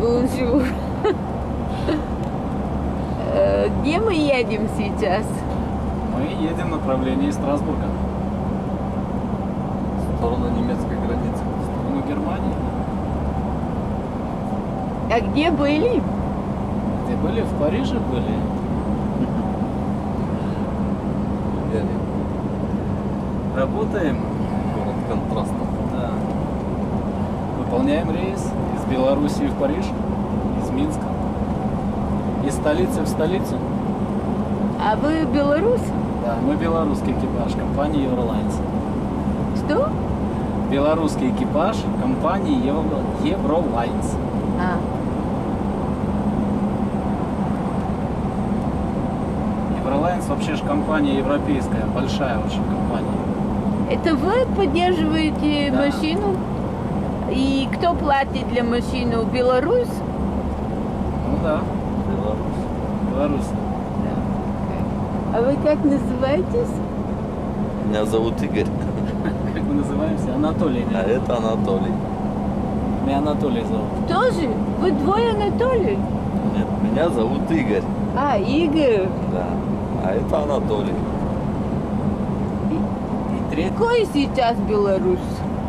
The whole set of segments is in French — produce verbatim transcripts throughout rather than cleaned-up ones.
Бонжур. Где мы едем сейчас? Мы едем в направлении Страсбурга. В сторону немецкой границы. В сторону Германии. А где были? Где были? В Париже были. Работаем. Город контрастов. Да. Выполняем рейс из Белоруссии в Париж, из Минска, из столицы в столицу. А вы белорус? Да, мы белорусский экипаж компании Eurolines. Что? Белорусский экипаж компании Eurolines. А. Eurolines вообще же компания европейская, большая очень компания. Это вы поддерживаете Да. машину? И кто платит для машины? Беларусь? Ну да, Беларусь. Беларусь. А вы как называетесь? Меня зовут Игорь. Как мы называемся? Анатолий. А это Анатолий. Меня Анатолий зовут. Тоже? Вы двое Анатолий? Нет, меня зовут Игорь. А, Игорь. Да. А это Анатолий. И третий. Какой сейчас Беларусь?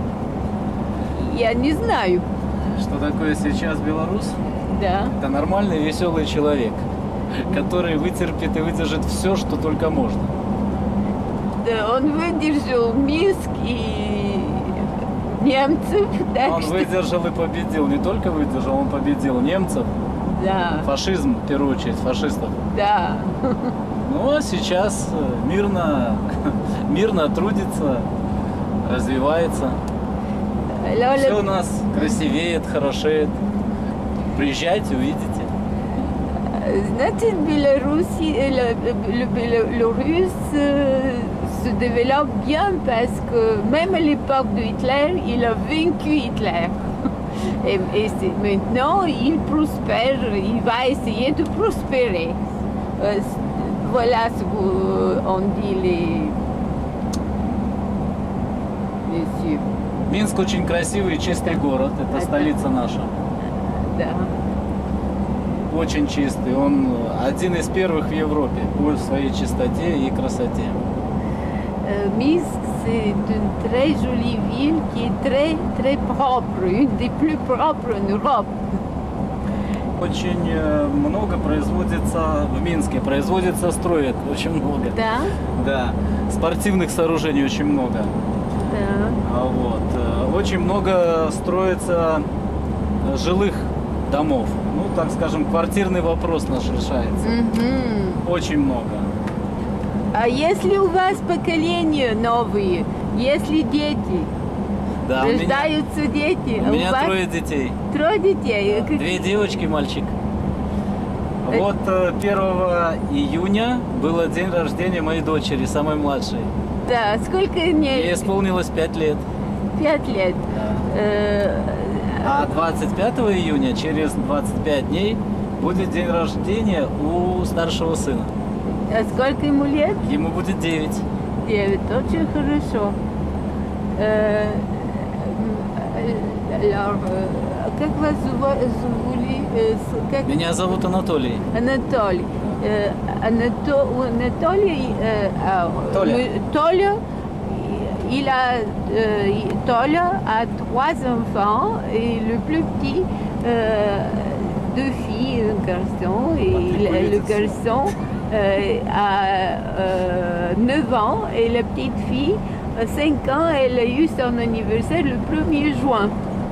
Я не знаю. Что такое сейчас белорус? Да. Это нормальный, веселый человек, который вытерпит и выдержит все, что только можно. Да, он выдержал Минск и немцев. Так Он что... выдержал и победил. Не только выдержал, он победил немцев. Да, Фашизм, в первую очередь, фашистов. да. Ну а сейчас мирно, мирно трудится, развивается. Все у нас красивеет, хорошеет. Приезжайте, увидите. Значит, Беларусь, le, le Bélarus euh, se développe bien parce que même à l'époque de Hitler, il a vaincu Hitler. Et, et c'est- maintenant, il prospère, il va essayer de prospérer. Euh, voilà ce qu'on dit les messieurs. Минск очень красивый и чистый город. Это Это- столица наша. Да. Очень чистый. Он один из первых в Европе по своей чистоте и красоте. Euh, Minsk, c'est une très jolie ville qui est très, très propre, une des plus propres en Europe. Очень э, много производится в Минске. Производится, строят очень много. Да, Да. Спортивных сооружений очень много. да. А вот. э, Очень много строится э, жилых домов. Ну, так скажем, квартирный вопрос наш решается. Мгм. Очень много. А если у вас поколение новые, если дети, Да, у меня, рождаются дети, у а меня у вас трое детей. трое детей? Как- Две девочки, мальчик. Э. Вот э, первого июня было день рождения моей дочери, самой младшей. Да, сколько Ей мне? исполнилось пять лет. Пять лет. Э, А двадцать пятого июня, через двадцать пять дней, будет день рождения у старшего сына. А сколько ему лет? Ему будет девять. Девять. Очень хорошо. Э, alors, э, как вас зва- звали? Э, с- как- Меня зовут Анатолий. Анатолий. Э, Анато- у Анатолия, э, а, Толя. мы- Толя, il a, euh, il- Toля a trois enfants et le plus petit, euh, deux filles et un garçon. Et le, le garçon euh, a euh, neuf ans et la petite fille a cinq ans. Elle a eu son anniversaire le premier juin.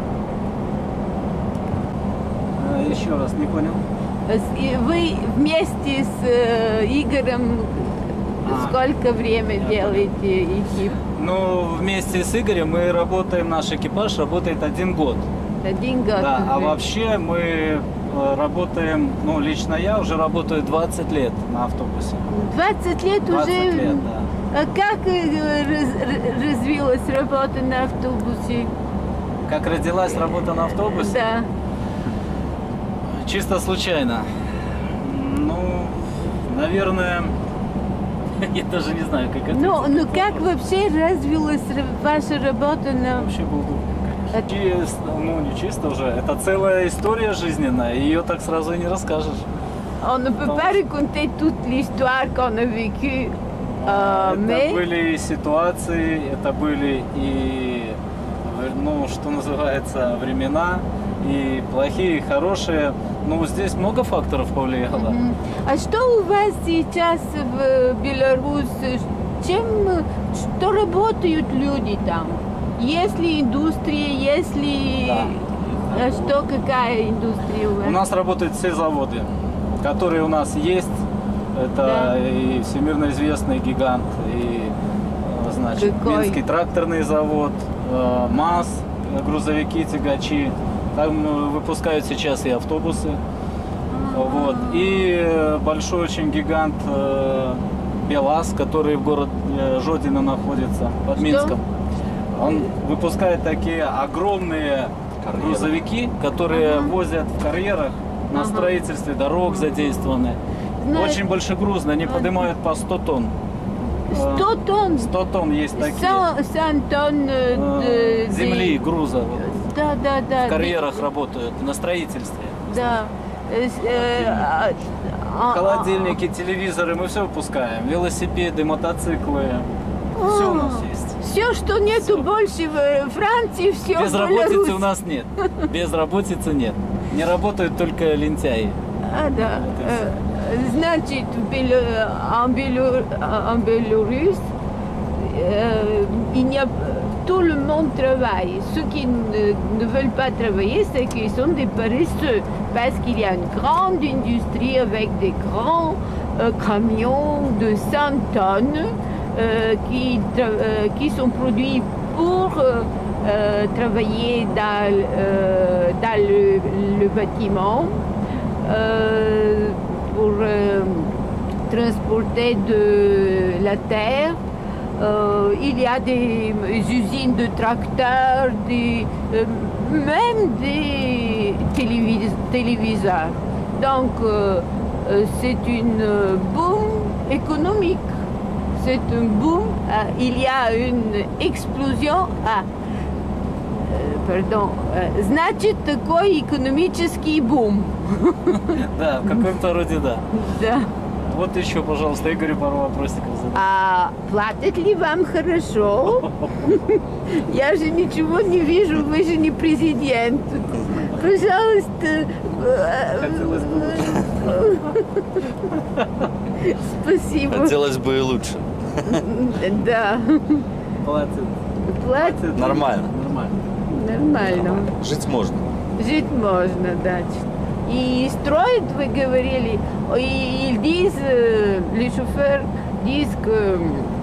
Э, Еще раз, не понял. И вы вместе с э, Игорем А, сколько время я делаете экип? Ну, вместе с Игорем мы работаем, наш экипаж работает один год. Один год. Да, а уже. вообще мы э, работаем, ну, лично я уже работаю двадцать лет на автобусе. двадцать лет двадцать уже. лет, да. А как э, раз- развилась работа на автобусе? Как родилась работа на автобусе? Да. Чисто случайно. Ну, наверное, я даже не знаю, как это. Ну, ну как вообще развилась ра- ваша работа на... Вообще был глупый, Это- Чис- ну, не чисто уже, это целая история жизненная, ее так сразу и не расскажешь. On ne peut pas raconter toute l'histoire qu'on a vécue, euh, это mais были ситуации, это были и, ну, что называется, времена, и плохие, и хорошие. Ну, здесь много факторов повлияло. Мгм. А что у вас сейчас в Беларуси? Чем, что работают люди там? Есть ли индустрия, есть ли... Да. А что, какая индустрия у вас? У нас работают все заводы, которые у нас есть. Это Да. и всемирно известный гигант, и э, значит, Какой? Минский тракторный завод, э, МАЗ, грузовики, тягачи. Там э, выпускают сейчас и автобусы. Вот. И э, большой очень гигант э, БелАЗ, который в городе э, Жодино находится, под Что? Минском. Он выпускает такие огромные Карьеры. грузовики, которые Ага. возят в карьерах на Ага. строительстве дорог задействованы. Знаешь, Очень большегрузно, они поднимают по сто тонн. сто тонн, сто тонн есть такие. сто тонн э, э, земли, де- груза. Да, да, да. В карьерах работают, на строительстве. Да. Э, с- э, а- а- Холодильники, телевизоры, мы все выпускаем. Велосипеды, мотоциклы. Все у нас есть. Все, что нету Всё. больше в Франции, все в Безработицы Беларуси. у нас нет. Безработицы нет. Не работают только лентяи. А, да. Вот и Э, Значит, в Бело- en Бело- en Беларусь, euh, il n'y a, tout le monde travaille. Ceux qui ne, ne veulent pas travailler, c'est qu'ils sont des paresseux. Parce qu'il y a une grande industrie avec des grands euh, camions de cent tonnes euh, qui, tra- euh, qui sont produits pour euh, euh, travailler dans, euh, dans le, le bâtiment. Euh, pour euh, transporter de la terre. Euh, il y a des usines de tracteurs, des, euh, même des télévis- téléviseurs. Donc euh, euh, c'est une euh, boom économique. C'est un boom. Ah, il y a une explosion. Ah, euh, pardon. Euh, Значит, такой экономический бум. Да, в каком-то роде да. Да. Вот еще, пожалуйста, Игорю пару вопросиков задай. А платят ли вам хорошо? Я же ничего не вижу, вы же не президент. Пожалуйста. Хотелось бы Спасибо. Хотелось бы и лучше. Да. Платят. Платят Нормально. Нормально. нормально. Жить можно. Жить можно, да. И строят, вы говорили, и ils disent, euh, les chauffeurs disent que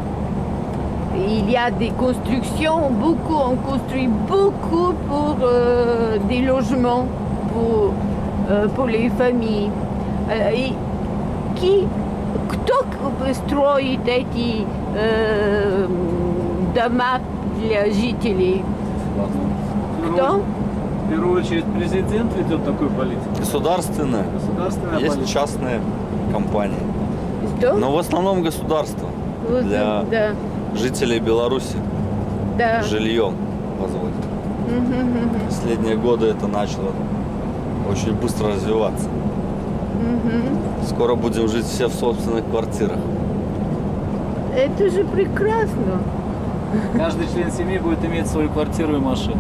il y a des constructions, beaucoup, on construit beaucoup pour euh, des logements pour, euh, pour les familles. Э, И qui, кто строит эти э, дома для жителей? Кто? В первую очередь президент ведет такую политику. Государственное. Государственная Есть политика. частные компании. Что? Но в основном государство Вот, для да, жителей Беларуси да. жильем позволит. Мгм, мгм, Последние годы это начало очень быстро развиваться. мгм. Скоро будем жить все в собственных квартирах. Это же прекрасно. Каждый член семьи будет иметь свою квартиру и машину.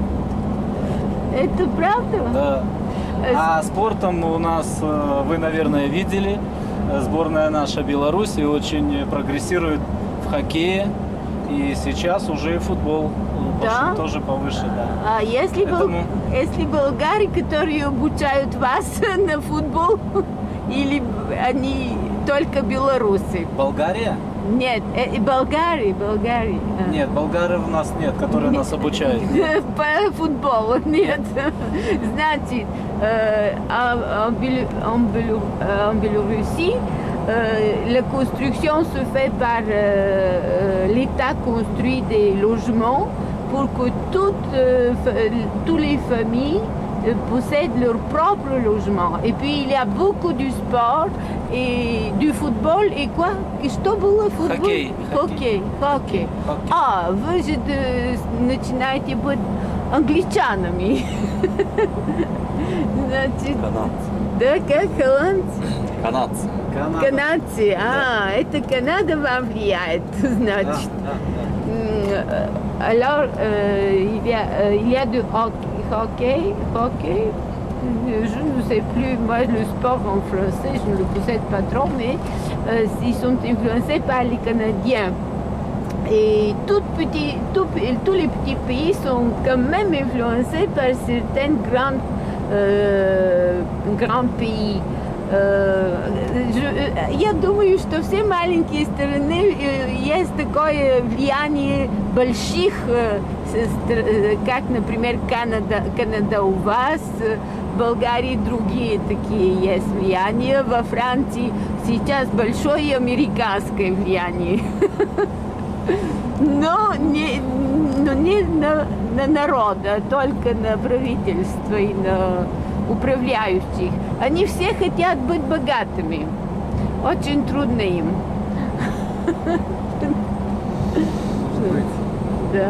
Это правда? Да. Э, А спортом у нас, э, вы, наверное, видели, э, сборная наша Беларуси очень прогрессирует в хоккее. И сейчас уже и футбол э, Да? пошел тоже повыше. Да. А если, бол- Поэтому- если болгары, которые обучают вас на футбол, или они только белорусы? Болгария? Нет, э, болгары, болгары. а. Нет, болгары у нас нет, которые нас обучают. По футболу нет. Значит, э, en, en Bél- en Bél- euh, en Biélorussie, euh, la construction se fait par euh, euh, l'État construit des logements pour que toutes, euh, fa- toutes les familles euh, possèdent leur propre logement. Et puis il y a beaucoup du sport et du football et quoi? Что было футбол? Хоккей, Хоккей. Хоккей. Хоккей. А, вы же э, начинаете быть англичанами. Значит, Канадцы. да, как голландцы? Канадцы. Канада. Канадцы. А, это Канада вам влияет, Да, значит. да, да. М, Alors, euh, il, y a, euh, il y a du hockey, hockey, je ne sais plus, moi le sport en français, je ne le possède pas trop, mais euh, ils sont influencés par les Canadiens. Et tout petit, tout, tous les petits pays sont quand même influencés par certains grands, euh, grands pays. Я думаю, что все маленькие страны есть такое влияние больших, как, например, Канада, Канада у вас, в Болгарии другие такие есть влияния, во Франции сейчас большое американское влияние, но не, но не на, на народ, а только на правительство и на управляющих. Они все хотят быть богатыми. Очень трудно им. Да.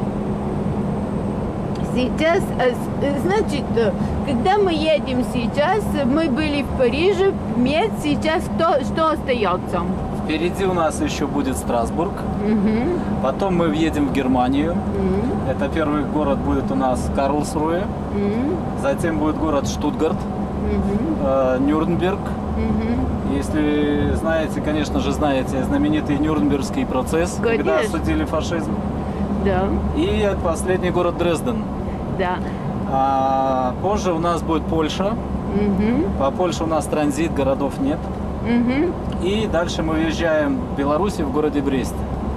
Сейчас, значит, когда мы едем сейчас, мы были в Париже, Мец, сейчас кто, что остается? Впереди у нас еще будет Страсбург. Угу. Потом мы въедем в Германию. Угу. Это первый город будет у нас Карлсруэ. Угу. Затем будет город Штутгарт, Угу. э, Нюрнберг. Угу. Если знаете, конечно же, знаете знаменитый Нюрнбергский процесс, Конечно. когда осудили фашизм. Да, И последний город Дрезден. да. А позже у нас будет Польша. Угу. По Польше у нас транзит, городов нет. Угу. И дальше мы уезжаем в Беларусь, в городе Брест.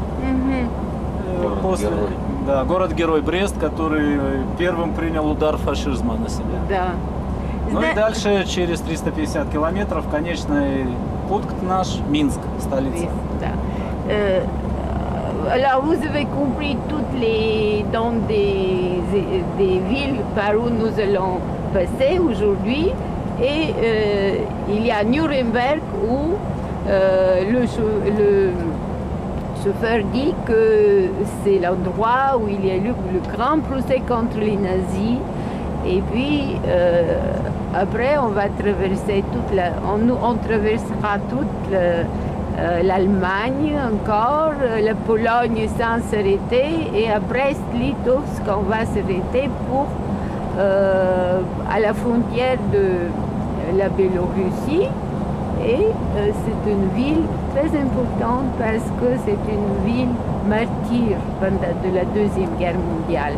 Угу. Город После, Герой. да, город-герой Брест, который первым принял удар фашизма на себя. Да. Ну Зна- и дальше через триста пятьдесят километров конечный пункт наш Минск, столица. Да. Euh, alors vous avez compris toutes les dans des, des villes par où nous allons passer aujourd'hui et euh, il y a Nuremberg où euh, le, chau- le chauffeur dit que c'est l'endroit où il y a eu le grand procès contre les nazis. Et puis euh, après on va traverser toute la, on, nous- on traversera toute la- euh, l'Allemagne encore, euh, la Pologne sans s'arrêter et à Brest-Litovsk on va s'arrêter pour euh, à la frontière de la Biélorussie et euh, c'est une ville très importante parce que c'est une ville martyre pendant de la Deuxième Guerre mondiale.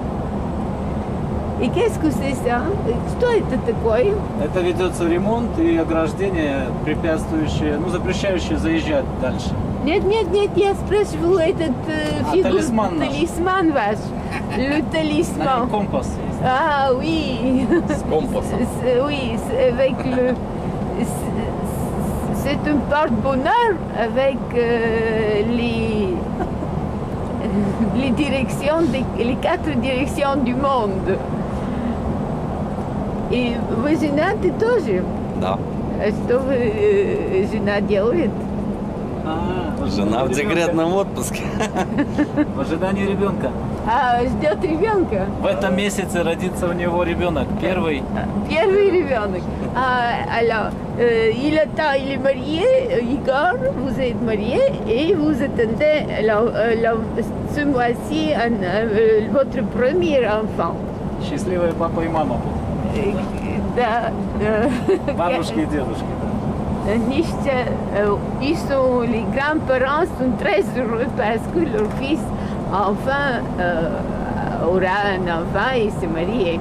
И qu'est-ce que c'est ça? Что это такое? Это ведется ремонт и ограждение, препятствующее, ну запрещающее заезжать дальше. Нет, нет, нет, я спрашивала этот э, А, фигур- талисман наш. талисман ваш. Le А, talisman. компас есть. Ah oui. С компасом. C'est- Oui, c'est avec le. c'est- C'est un porte-bonheur avec euh, les. les directions, des- les quatre directions du monde. И вы женаты тоже? Да. А что вы, э, жена делает? А, в Жена в ожидании декретном отпуске. ребенка. В ожидании ребенка. А, ждет ребенка? В этом месяце родится у него ребенок. Первый. Первый ребенок. Ah, alors, euh, il attend, il est marié, euh, Igor, vous êtes marié et vous attendez alors, euh, la- ce mois-ci un- euh, votre premier enfant. Счастливые папа и мама будут. Euh, da- euh, Бабушки и дедушки. Да. Nicht, euh, ils sont, les grands-parents sont très heureux parce que leur fils enfin euh, aura un enfant et se marie.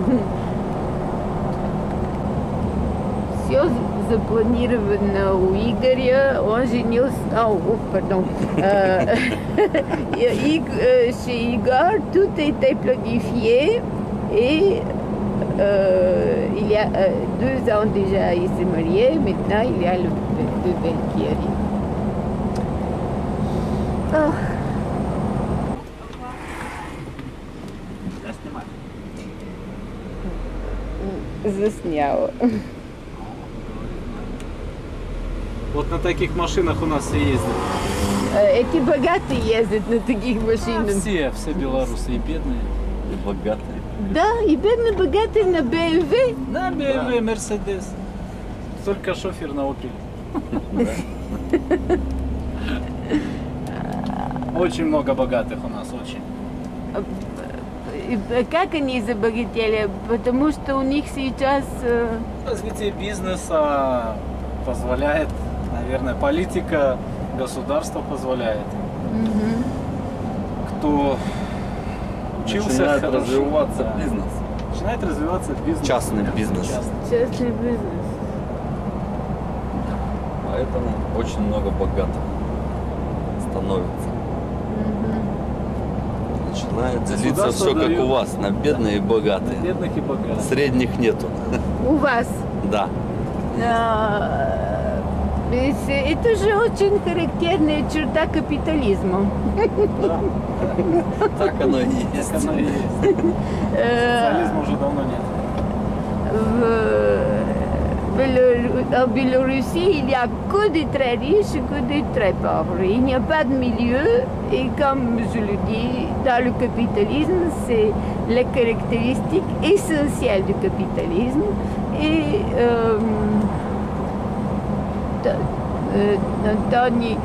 Все запланировано у Игоря, он женился, oh, oh, pardon, Euh, Ig- euh, chez Igor, tout était planifié et euh, il y a euh, deux ans déjà il s'est marié, maintenant il y a le bébé qui arrive. Oh. Засняла. Вот на таких машинах у нас все ездят. Эти богатые ездят на таких А, машинах. все, все белорусы и бедные. И богатые. Да, и бедно богатый на бэ эм вэ. На бэ эм вэ, Мерседес. Только шофер на Opel. Очень много богатых у нас, очень. И как они забогатели? Потому что у них сейчас... э, Развитие бизнеса позволяет, наверное, политика, государство позволяет. мгм. Кто учился Начинает хорошо, развиваться да. бизнес. Начинает развиваться бизнес. Частный бизнес. Частный. Частный бизнес. Поэтому очень много богатых становится. Мгм. Начинает делиться Государство все как дает. у вас, на бедные и богатые. Бедных и богатых. Средних нету. У вас. Да. А, и с- Это же очень характерная черта капитализма. Да, Так оно и есть. так оно и есть. Э, Социализма уже давно нет. в Bélo- En Biélorussie, il n'y a que des très riches et que des très pauvres. Il n'y a pas de milieu et comme je le dis, dans le capitalisme, c'est la caractéristique essentielle du capitalisme. Et euh, Т- euh, Anthony-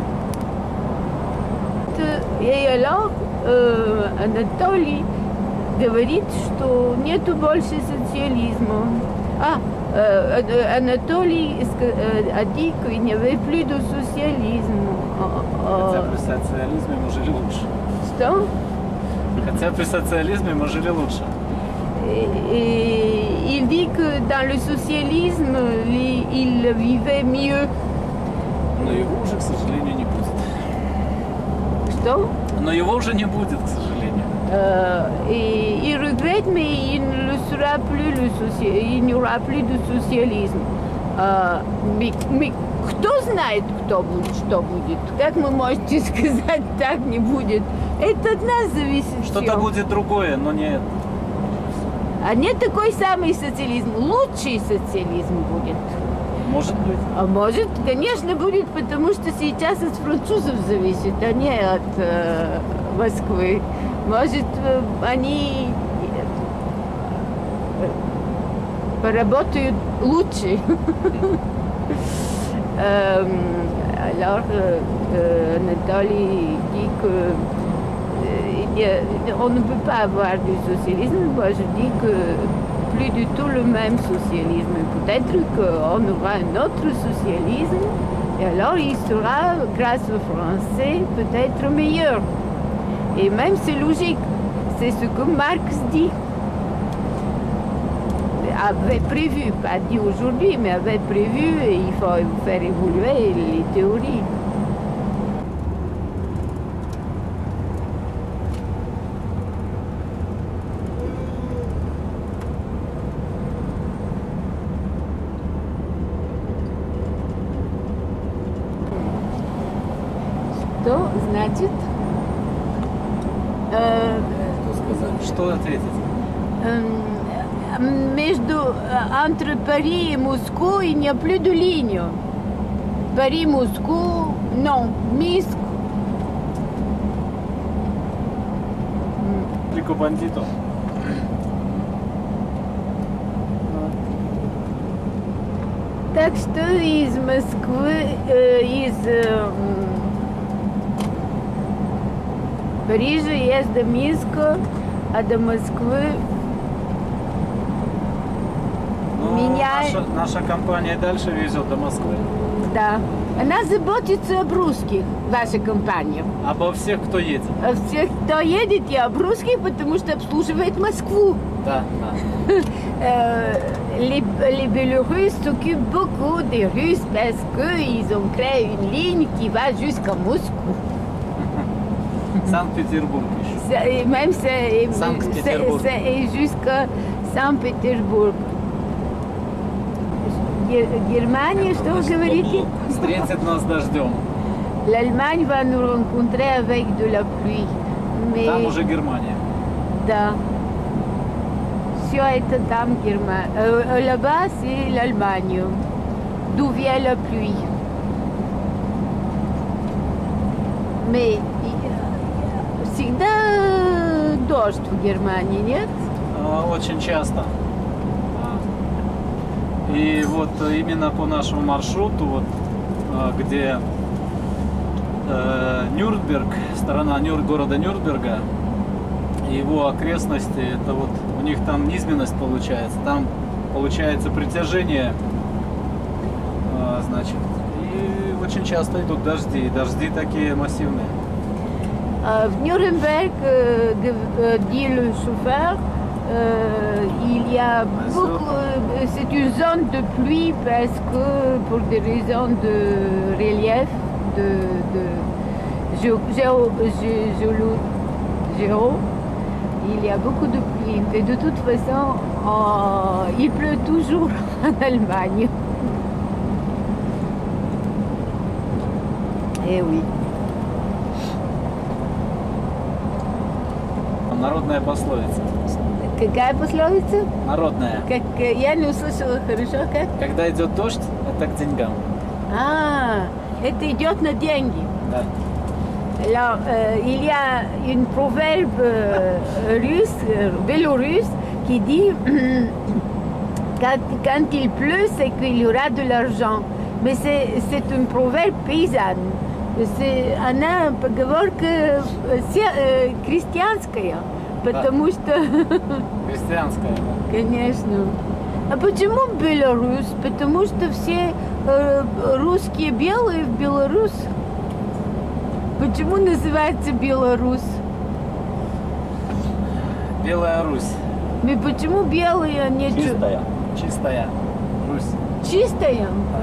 Т- И alors, э, Анатолий говорит, что нету больше социализма. А, euh, euh, Anatoly ска- euh, a dit qu'il n'y avait plus de socialisme. Euh, Хотя euh, при социализме мы жили лучше. Что? Хотя при социализме мы жили лучше. Et, et il dit que dans le socialisme, il, il vivait mieux. Но его уже, к сожалению, не будет. Что? Но его уже не будет, к сожалению. Euh, et il regrette, mais il ne le sera plus le socia- il n'y aura plus de socialisme. Euh, mais, mais кто знает, кто будет, что будет? Как вы можете сказать, так не будет? Это от нас зависит Что-то всё. будет другое, но не это. А нет такой самый социализм. Лучший социализм будет. Может быть. А может, конечно, будет, потому что сейчас от французов зависит, а не от э, Москвы. Может, э, они э, поработают лучше. Euh, Alors, euh, euh, Anatoly dit que euh, il y a- on ne peut pas avoir du socialisme. Moi, je dis que plus du tout le même socialisme. Peut-être qu'on aura un autre socialisme, et alors il sera, grâce aux Français, peut-être meilleur. Et même c'est logique. C'est ce que Marx dit. Avait prévu, pas dit aujourd'hui, mais avait prévu, et il faut faire évoluer les théories. Что значит? Э, Что сказать? Что ответить? Эм, Между э, entre Paris et Moscou, il n'y a plus de ligne. Paris-Moscou, non. Minsk. Трико бандитов. Так что из Москвы, э, из э, м, Парижа есть до Минска, а до Москвы Ну, Меня- наша, наша компания дальше везет до Москвы. да. Она заботится об русских, ваша компания. Обо всех, кто едет. А всех, кто едет, и об русских, потому что обслуживает Москву. Да, да. Euh, les, les Biélorusses s'occupent beaucoup des Russes parce qu'ils ont créé une ligne qui va jusqu'à Moscou. Санкт-Петербург еще. C'est- Et même c'est, et- Saint-Pétersbourg. c'est- c'est- et jusqu'à Saint-Pétersbourg. Ге- Германия, что вы говорите? Встретит нас дождем. L'Allemagne va nous rencontrer avec de la pluie. Mais Там уже Германия. да. Все это там Германия. Euh, là-bas, c'est l'Allemagne, d'où vient la pluie. Mais и- всегда дождь. дождь в Германии, нет? А, Очень часто. И вот именно по нашему маршруту, вот, а, где э, Нюрнберг, сторона Нюр, города Нюрнберга, и его окрестности, это вот у них там низменность получается, там получается притяжение, э, значит, и очень часто идут дожди, и дожди такие массивные. Euh, в Nuremberg, euh, de- euh, dit le chauffeur, euh, il y a beaucoup. euh, C'est une zone de pluie parce que pour des raisons de relief, de, de géo, géo, gé- géolo- géo, il y a beaucoup de pluie. Et de toute façon, en- il pleut toujours en Allemagne. Eh oui. Народная пословица. Какая пословица? Народная. Как, э, я не услышала хорошо, как? Когда идет дождь, это к деньгам. Ah, это идет на деньги. Да. Alors, euh, il y a une proverbe euh, russe, euh, bélorusse, qui dit quand, quand il pleut, c'est qu'il y aura de l'argent. Mais c'est c'est une proverbe paysanne. C'est, она поговорка э, крестьянская, потому что, Христианская. конечно. А почему Беларусь? Потому что все э, русские белые в Беларусь. Почему называется Беларусь? Белая Русь. Mais почему белые, а не чу- Чистая. Чистая Русь. чистая?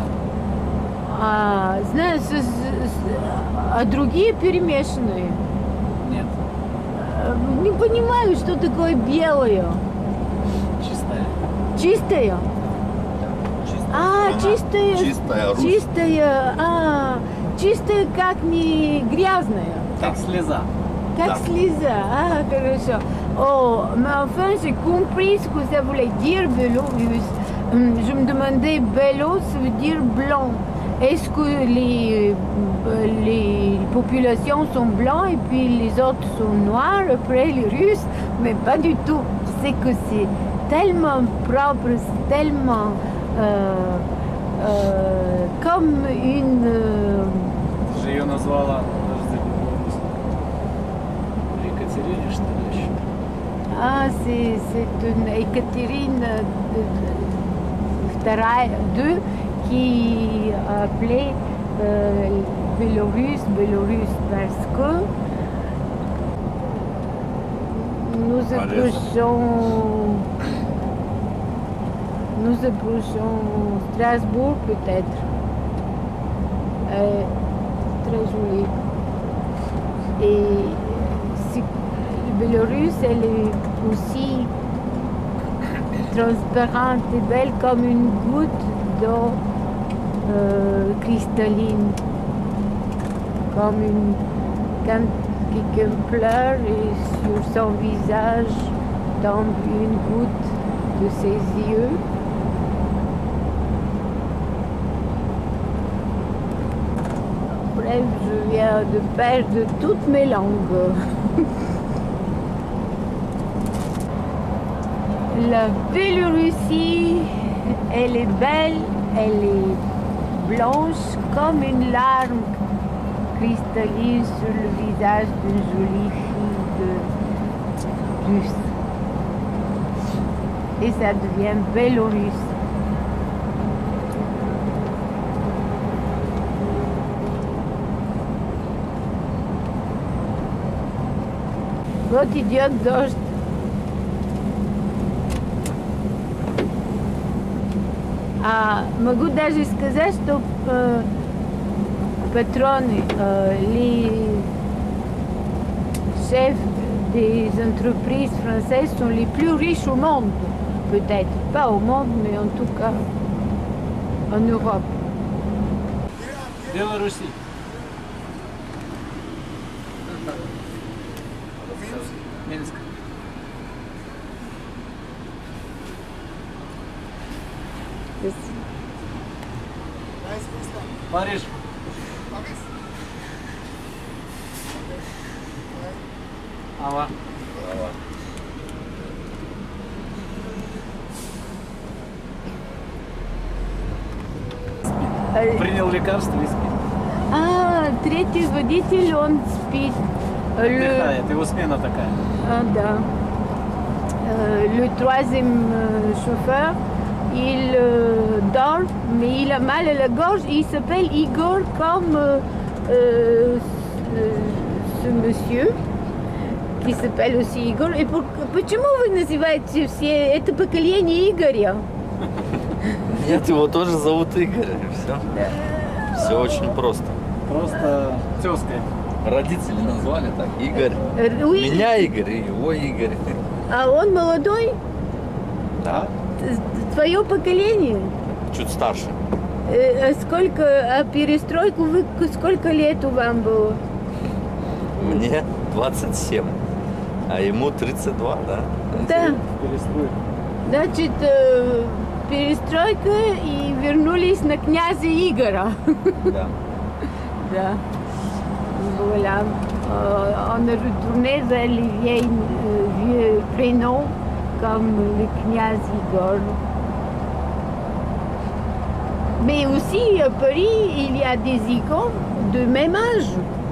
А, знаешь, с- с- а другие перемешанные. Нет, Э, Не понимаю, что такое белое. чистая. Чистая? А, чистая. Чистая Русь. Чистая. А, чистая как не грязная. Как слеза. Как Да. слеза. А, хорошо. Oh, mais enfin, j'ai compris ce que ça voulait dire, Belarus. Hum, Je me demandais, Bélo, ça veut dire blanc. Est-ce que les, euh, les populations sont blancs et puis les autres sont noirs, après les Russes? Mais pas du tout. C'est que c'est tellement propre, c'est tellement euh, euh, comme une... euh, Ты же ее назвала, подожди, Беларусь. Екатерине, что ли, еще? Ah, c'est c'est une Ekaterine de, de, вторая, deux, qui a appelé euh, Bélarus, Bélarus parce que nous approchons, nous approchons Strasbourg peut-être. Euh, très joli. Et si- le Bélarus, elle est aussi transparente et belle comme une goutte d'eau euh, cristalline. Comme une, quand quelqu'un pleure et sur son visage tombe une goutte de ses yeux. Bref, je viens de perdre toutes mes langues. La Biélorussie, elle est belle, elle est blanche comme une larme cristalline sur le visage d'une jolie fille de russe. Et ça devient Bélarus. Вот идет дождь. А могу даже сказать, что э, патроны, э, les chefs des entreprises françaises sont les plus riches au monde. Peut-être pas au monde, mais en tout cas en Europe. Беларуси. Минск. Париж. Ава. Ава. Принял лекарство и спит. А, третий водитель, он спит. Отдыхает, его смена такая. Ah, да. Euh, le troisième euh, chauffeur, il euh, dort, mais il a mal à la gorge. Il s'appelle Igor comme euh, euh, ce, ce monsieur qui s'appelle aussi Igor. И по- почему вы называете все это поколение Игоря? Нет, его тоже зовут Игорь. Все. Все очень просто. Просто тезкой. Родители назвали так. Игорь. Э, oui. Меня Игорь и его Игорь. А он молодой? Да? Т- Твое поколение? Чуть старше. Э, а сколько, а перестройку вы, сколько лет у вам было? Мне двадцать семь. А ему тридцать два, да? Да. Перестроит. Значит, э, перестройка и вернулись на князя Игоря. Да. Да. Voilà. Euh, on est retourné vers les vieilles, euh, vieux prénoms comme le kniaz Igor. Mais aussi à Paris, il y a des icônes de même âge.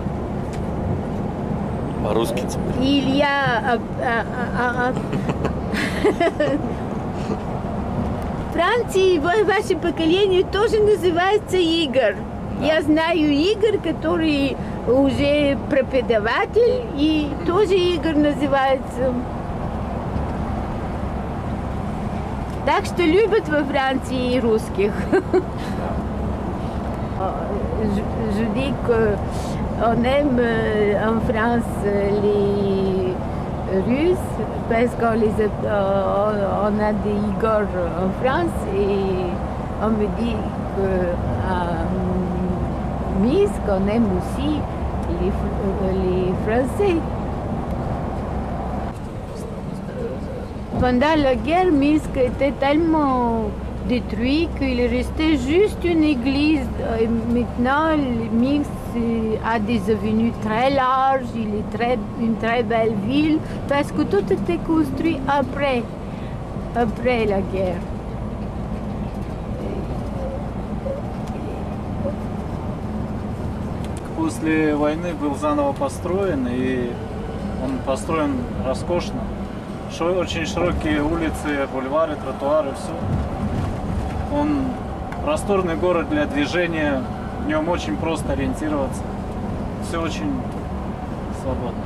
По-русски теперь. Il y a... а, а, а, а, В Франции ва- ваше поколение тоже называется Игорь. Я знаю Игорь, который уже преподаватель, и тоже Игорь называется. Так что любят во Франции и русских. Je, je dis qu'on aime euh, en France euh, les Russes parce qu'on les a, euh, on a des Igor en France et on me dit qu'à Minsk on aime aussi les, Fr- les Français. Pendant la guerre, Minsk était tellement détruit qu'il restait juste une église. Et maintenant, Minsk a des avenues très larges, il est très, une très belle ville, parce que tout était construit après, après la guerre. После войны был заново построен, и он построен роскошно. Шо- очень широкие улицы, бульвары, тротуары, все. Он просторный город для движения, в нем очень просто ориентироваться. Все очень свободно.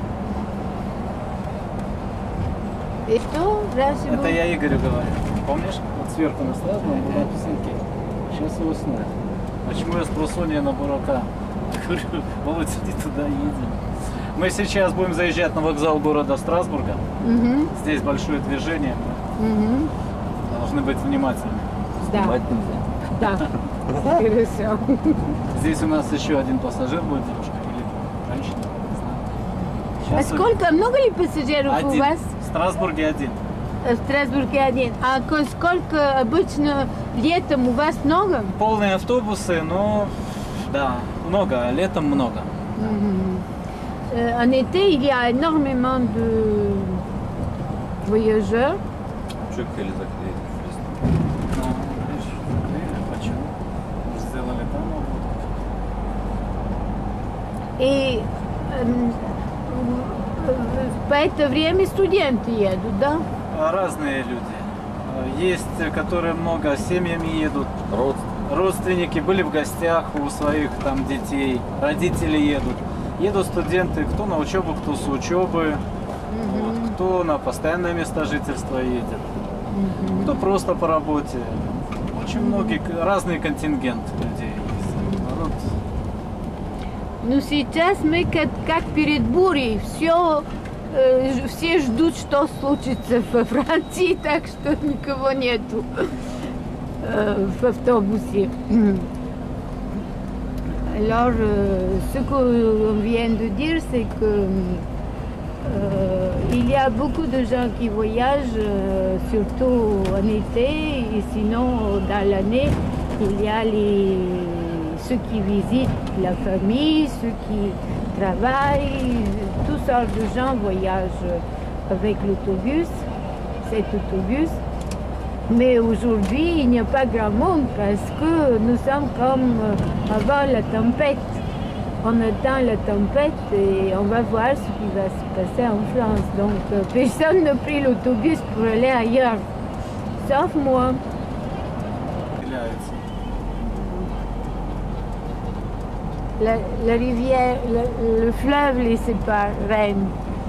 Et tout, là, c'est Это bon. я Игорю говорю. Помнишь? Вот сверху на стадном была песенки. Сейчас его снова. Почему я с просонья на бурака? Говорю, Володь, иди туда, едем. Мы сейчас будем заезжать на вокзал города Страсбурга. Мгм, Здесь большое движение. мгм. Должны быть внимательны. Да, Снимать нельзя. да. Хорошо. Здесь у нас еще один пассажир будет, девушка или женщина. не знаю. А Сейчас сколько, много ли пассажиров у один. вас? В Страсбурге один. В Страсбурге один. А ко- сколько обычно летом у вас много? Полные автобусы, но да, много, летом много. Mhm. Euh, en été, il y a énormément de voyageurs. Чуть или заклеили. Но, видишь, закрыли. Почему? Может, сделали там работу? И эм, в- в это время студенты едут, да? А разные люди. Есть, которые много семьями едут, Родственники. родственники были в гостях у своих там детей, родители едут. Едут студенты, кто на учебу, кто с учебы, вот, кто на постоянное место жительства едет, кто просто по работе. Очень многие, разный контингент людей есть. Народ. Ну сейчас мы как, как перед бурей, все, э, ж- все ждут, что случится во Франции, так что никого нету э, в автобусе. Alors, euh, ce qu'on vient de dire, c'est que euh, il y a beaucoup de gens qui voyagent, euh, surtout en été, et sinon dans l'année, il y a les, ceux qui visitent la famille, ceux qui travaillent, toutes sortes de gens voyagent avec l'autobus, cet autobus. Mais aujourd'hui, il n'y a pas grand monde parce que nous sommes comme avant la tempête. On attend la tempête et on va voir ce qui va se passer en France. Donc, euh, personne n'a pris l'autobus pour aller ailleurs, sauf moi. La, la rivière, le, le fleuve les sépare, Rennes.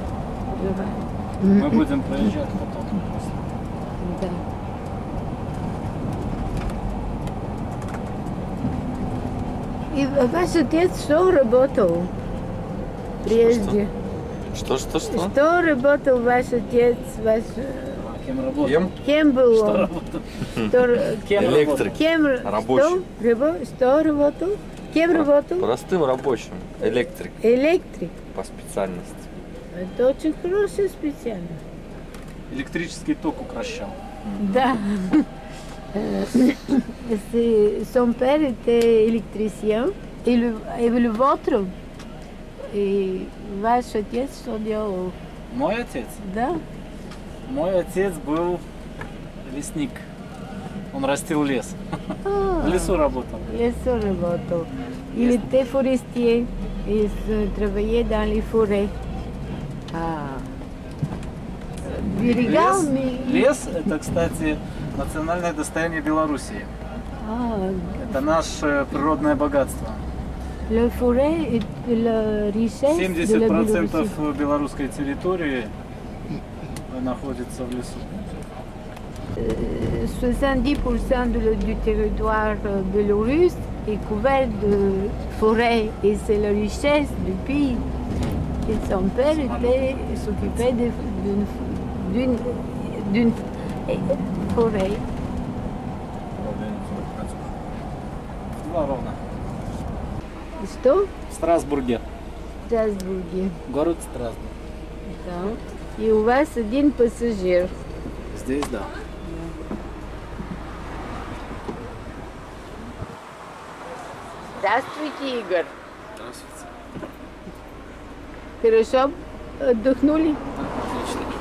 Мы будем проезжать потом. Да. И ваш отец что работал прежде? Что, что, что? Что работал ваш отец? Ваш... Кем работал? Кем? Кем был Что он? работал? Что... Кем Электрик. Кем... Рабочий. Что? Рабо- Что работал? Кем работал? Простым рабочим. Электрик Электрик. по специальности. Это очень хорошая специальность. Электрический ток укращал. Да. Euh, c'est- Son père était électricien et le, et le vôtre. Et ваш отец что делал? Мой отец? Да? Мой отец был лесник. Он растил лес. Ah, В лесу работал. лесу работал. Il était forestier. Il se travaillait dans les forêts. Ah. Берега, Лес, mais- лес – это, кстати, национальное достояние Белоруссии. Ah, Это наше природное богатство. la forêt est la richesse de семьдесят la процентов Biélorussie. белорусской территории находится в лесу. Euh, soixante-dix pour cent de le- du territoire euh, biélorusse est couvert de forêts et c'est la richesse du pays. Et son père était s'occupait de- d'une d'une d'une forêt. Два ровно. Что? В Страсбурге. В Страсбурге. Город Страсбург. Да. И у вас один пассажир. Здесь, да. Здравствуйте, Игорь. Здравствуйте. Хорошо отдохнули? Отлично.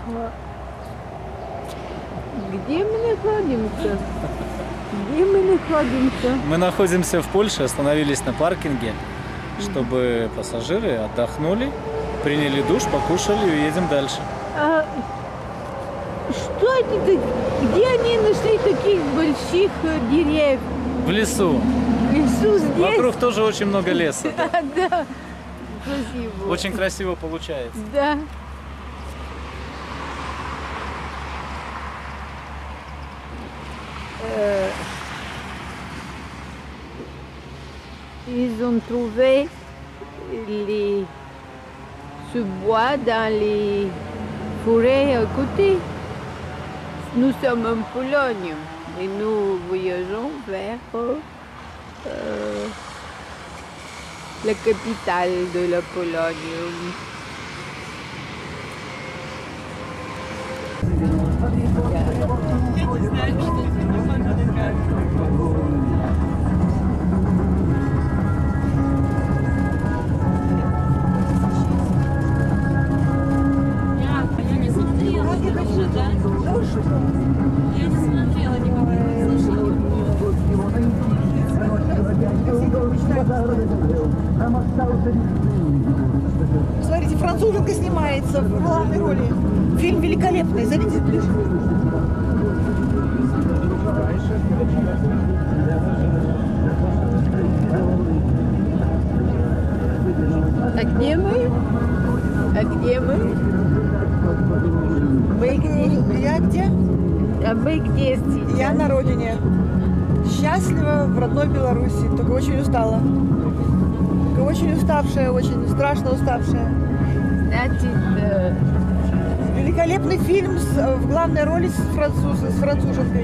Где мы находимся? Где мы находимся? Мы находимся в Польше, остановились на паркинге, чтобы пассажиры отдохнули, приняли душ, покушали и уедем дальше. А что это? так- Где они нашли таких больших э, деревьев? В лесу. В лесу здесь? Вокруг тоже очень много леса. Да, да. Красиво. Очень красиво получается. Да. Euh, ils ont trouvé les, ce bois dans les forêts à côté. Nous sommes en Pologne et nous voyageons vers euh, la capitale de la Pologne. Я не смотрела никого, да? Я не смотрела никого. Смотрите, француженка снимается в главной роли. Фильм великолепный, зайдите ближе. А где мы? А где мы? Вы где? Я где? А вы где сейчас? Я на родине. Счастлива в родной Беларуси, только очень устала. Только очень уставшая, очень страшно уставшая. Значит, э, Великолепный фильм с, в главной роли с, француз, с француженкой.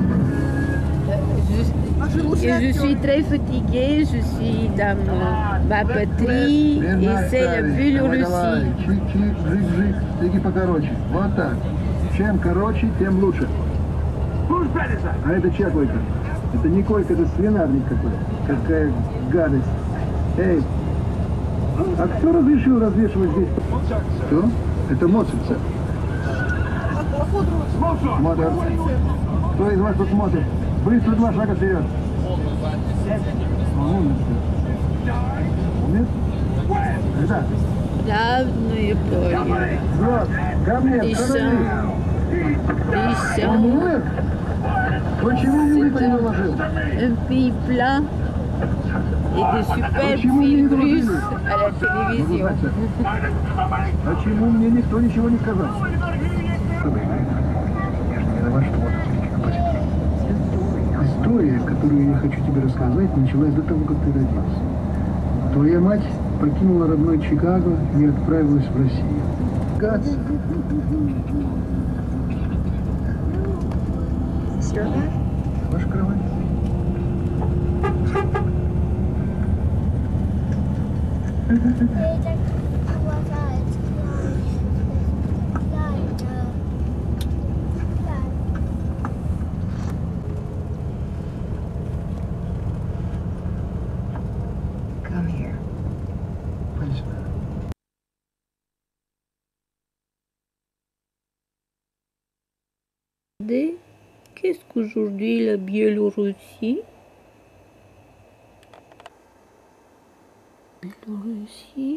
je, et je suis très fatiguée, je suis dans mon- ma patrie, et c'est la Biélorussie. Чик-чик, жик-жик, стыги покороче. Вот так. Чем короче, тем лучше. А это чья койка? Это не койка, это свинарник какой. Какая гадость. Эй, а кто разрешил развешивать здесь? Кто? Это Моцарт. Мотор. Кто из вас тут смотрит? Быстро два шага вперед. Умница. Нет? Это? Славное поле, Брат, ко мне, и становись. сам, и Он сам, умер? Почему не выпали наложил? un pays plein et de superbes Почему не films говорили? russes à la télévision. Почему мне никто ничего не сказал? История, которую я хочу тебе рассказать, началась до того, как ты родился. Твоя мать покинула родной Чикаго и отправилась в Россию. Гад. Ваша кровать. Come here. Пойди сюда. Regardez, qu'est-ce qu'aujourd'hui la Biélorussie? Biélorussie.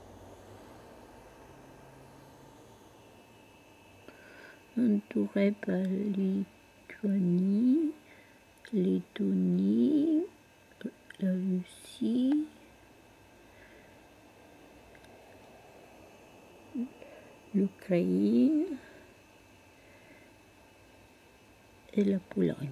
Entourée par Lituanie, Lettonie, la Russie, l'Ukraine et la Pologne.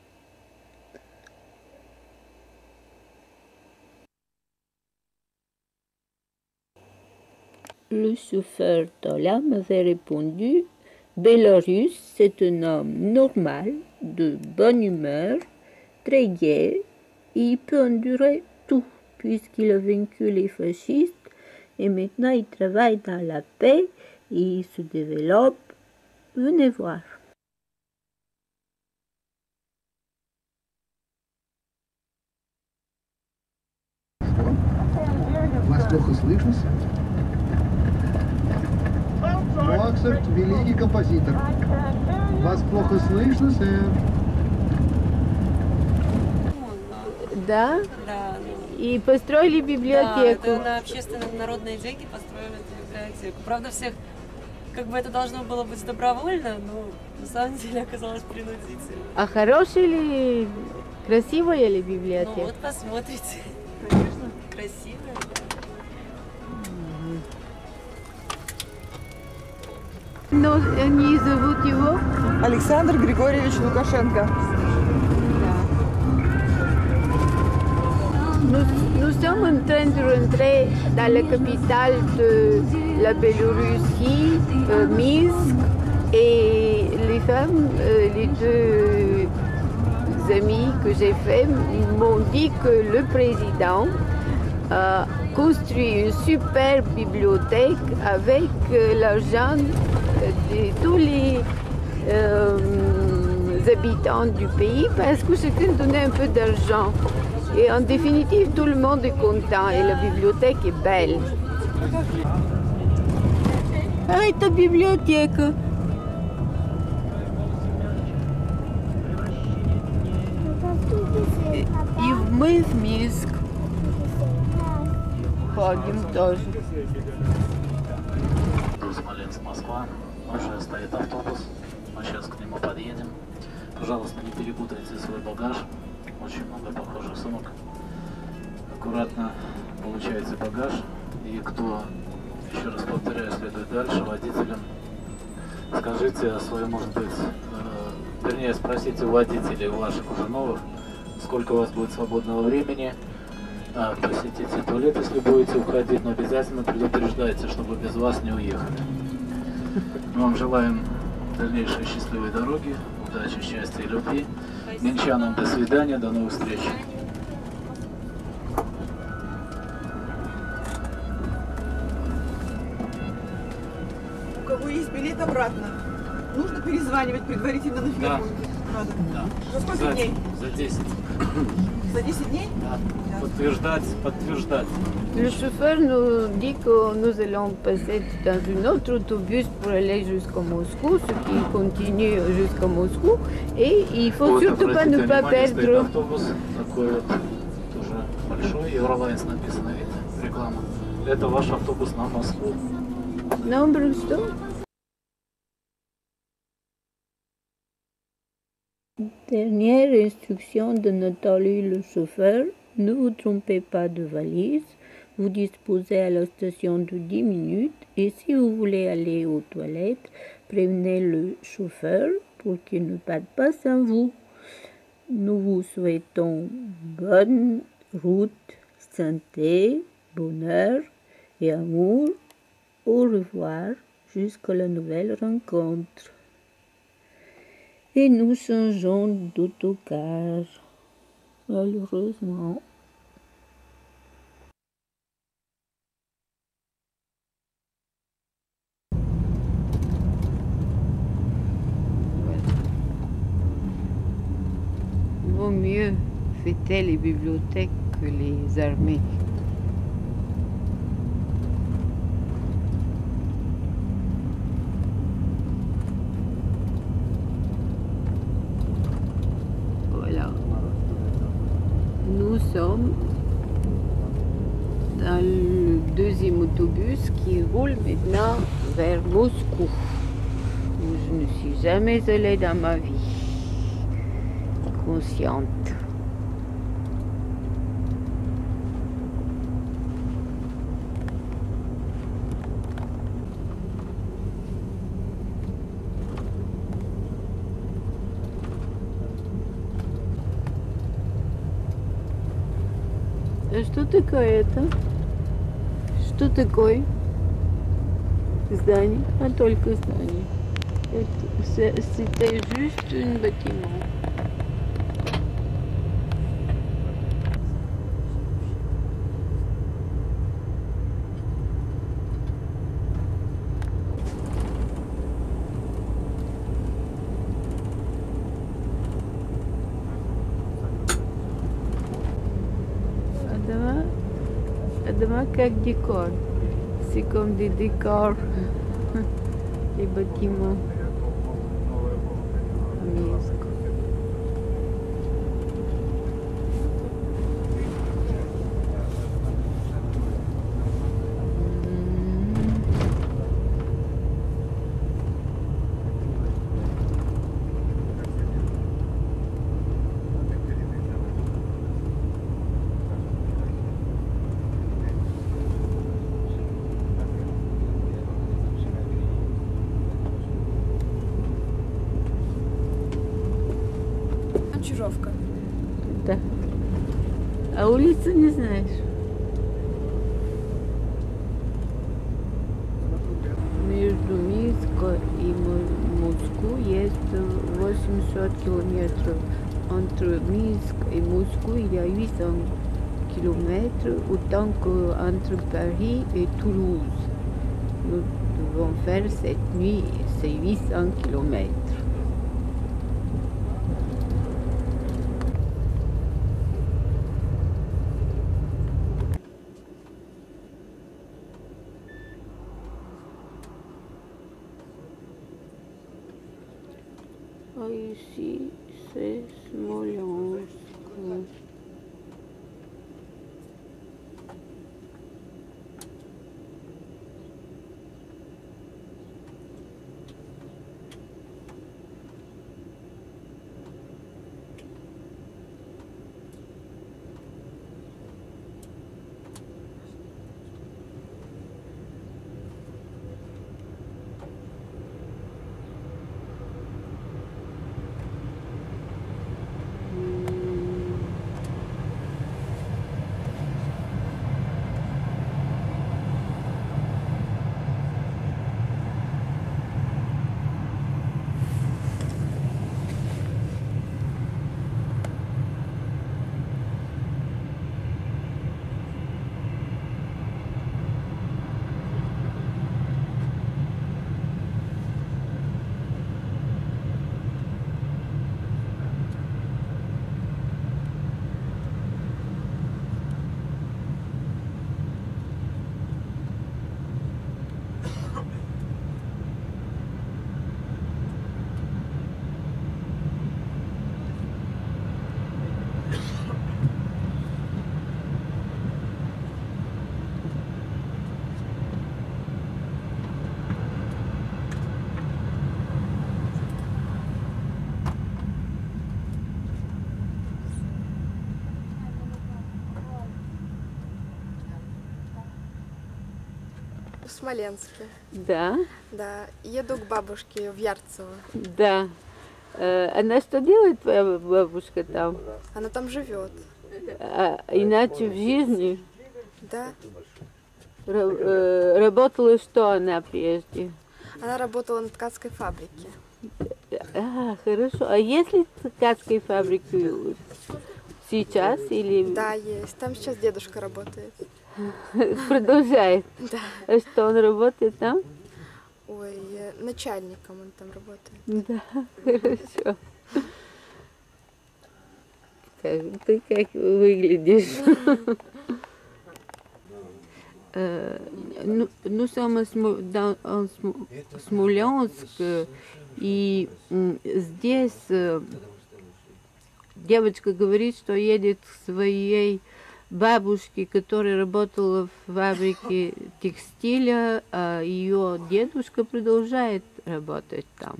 Le chauffeur Tola m'avait répondu: Bélarus, c'est un homme normal, de bonne humeur, très gai, et il peut endurer tout, puisqu'il a vaincu les fascistes, et maintenant il travaille dans la paix, et il se développe. Venez voir. Вас плохо слышно? Вот. Моцарт – великий композитор. Вас плохо слышно, сэр. Да? Да, И построили да, библиотеку. это на общественные народные деньги построили эту библиотеку. Правда, всех, как бы это должно было быть добровольно, но на самом деле оказалось принудительно. А хорошая ли, красивая ли Ну библиотека? вот посмотрите. Конечно, красивая. Но они зовут его? Александр Григорьевич Лукашенко. Nous, nous sommes en train de rentrer dans la capitale de la Biélorussie, euh, Minsk, et les femmes, euh, les deux amis que j'ai fait m'ont dit que le président a construit une super bibliothèque avec euh, l'argent de tous les euh, habitants du pays parce que chacun donnait un peu d'argent. Et en définitive, tout le monde est content et la bibliothèque est belle. Ah, это библиотека. И мы в Минск ходим тоже. Смоленск, Москва. Уже стоит автобус. Мы сейчас к нему подъедем. Пожалуйста, не перепутайте свой багаж. Очень много похожих сумок. Аккуратно получайте багаж. И кто, еще раз повторяю, следует дальше, водителям скажите о своем, может быть, э, вернее, спросите у водителей, у ваших уже новых, сколько у вас будет свободного времени. А, посетите туалет, если будете уходить, но обязательно предупреждайте, чтобы без вас не уехали. Мы вам желаем дальнейшей счастливой дороги, удачи, счастья и любви. Минчанам до свидания, до новых встреч. У кого есть билет обратно, нужно перезванивать предварительно на Да. фирму. Надо. Да. За сколько За, дней? за десять. За dix дней? Да. Подтверждать, подтверждать. Le chauffeur nous dit que nous allons passer dans un autre autobus pour aller jusqu'à Moscou, ce qui continue jusqu'à Moscou. Et il faut Вот, surtout pas ne обратите pas внимание, стоит perdre. автобус, такой вот, тоже большой, Eurolines написано, видите, реклама. Это ваш автобус на Москву. Nombre что? Dernière instruction de Nathalie le chauffeur, ne vous trompez pas de valise, vous disposez à la station de dix minutes et si vous voulez aller aux toilettes, prévenez le chauffeur pour qu'il ne parte pas sans vous. Nous vous souhaitons bonne route, santé, bonheur et amour. Au revoir jusqu'à la nouvelle rencontre. Et nous changeons d'autocar, malheureusement. Vaut mieux fêter les bibliothèques que les armées. Voilà. Nous sommes dans le deuxième autobus qui roule maintenant vers Moscou, où je ne suis jamais allée dans ma vie, consciente. А что такое это? Что такое? Здание? А только здание. Это- c'est- C'était juste un bâtiment. А дома, а дома как décor. C'est comme des décors les bâtiments. Minsk. Чижовка. Да. А улицу не знаешь? Между Минском и Москвой есть восемьсот километров. Entre Minsk et Moscou, il y a huit cents kilomètres, autant qu'entre Paris et Toulouse. Nous devons faire cette nuit ces huit cents kilomètres. Ah, ici, c'est Smolensk. В Смоленске. Да, Да. Еду к бабушке в Ярцево. да. Э, Она что делает, твоя бабушка там? Она там живет. А иначе в жизни Да. ра- э, работала что она прежде? Она работала на ткацкой фабрике. А, хорошо. А есть ли ткацкой фабрики сейчас или Да, есть. Там сейчас дедушка работает. продолжает? Да. А что, он работает там? Ой, э, начальником он там работает. Да, хорошо. Как, ты как выглядишь? Э, Ну, nous sommes à Smo- dans- en Smo- Смоленск, и м, здесь э, девочка говорит, что едет к своей бабушке, которая работала в фабрике текстиля, а ее дедушка продолжает работать там.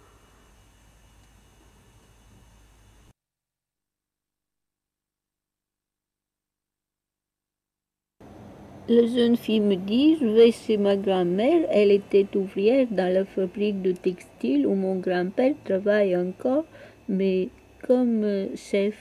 La jeune fille me dit, je vais chez ma grand-mère, elle était ouvrière dans la fabrique de textile où mon grand-père travaille encore, mais comme euh, chef.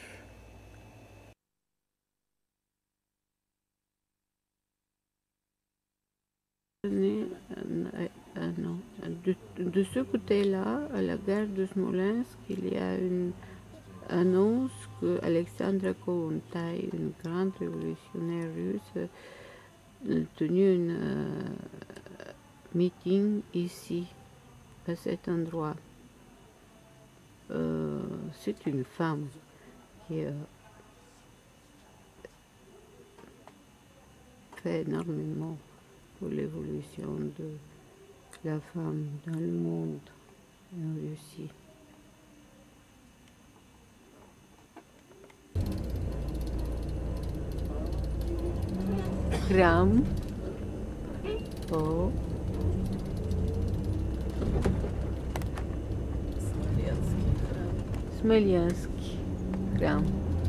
Euh, euh, non. De, de ce côté-là, à la gare de Smolensk, il y a une annonce que Alexandra Kollontai, une grande révolutionnaire russe, a tenu un euh, meeting ici, à cet endroit. Euh, c'est une femme qui a fait énormément pour l'évolution de la femme dans le monde en Russie. Храм по Смоленский храм.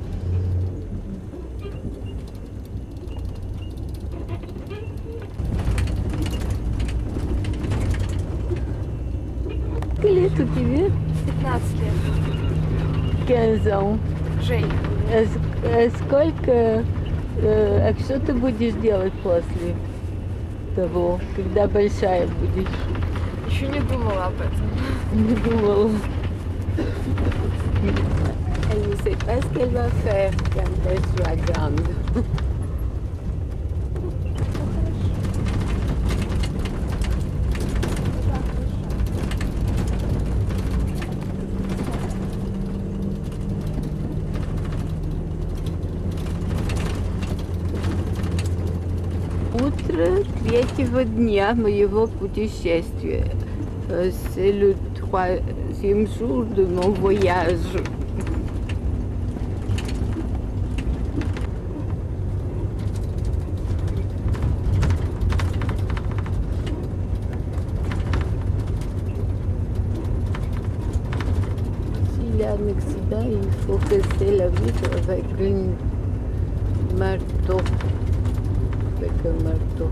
Сколько лет у тебя? пятнадцать лет. quinze ans. Жень. А ск- а сколько, э, а что ты будешь делать после того, когда большая будешь? Еще не думала об этом. Не думала. Elle ne sait pas ce qu'elle va faire quand elle sera grande. Утро третьего дня моего путешествия. Euh, C'est le troisième jour de mon voyage. S'il y a un accident, il faut casser la vitre avec un marteau. Avec un marteau.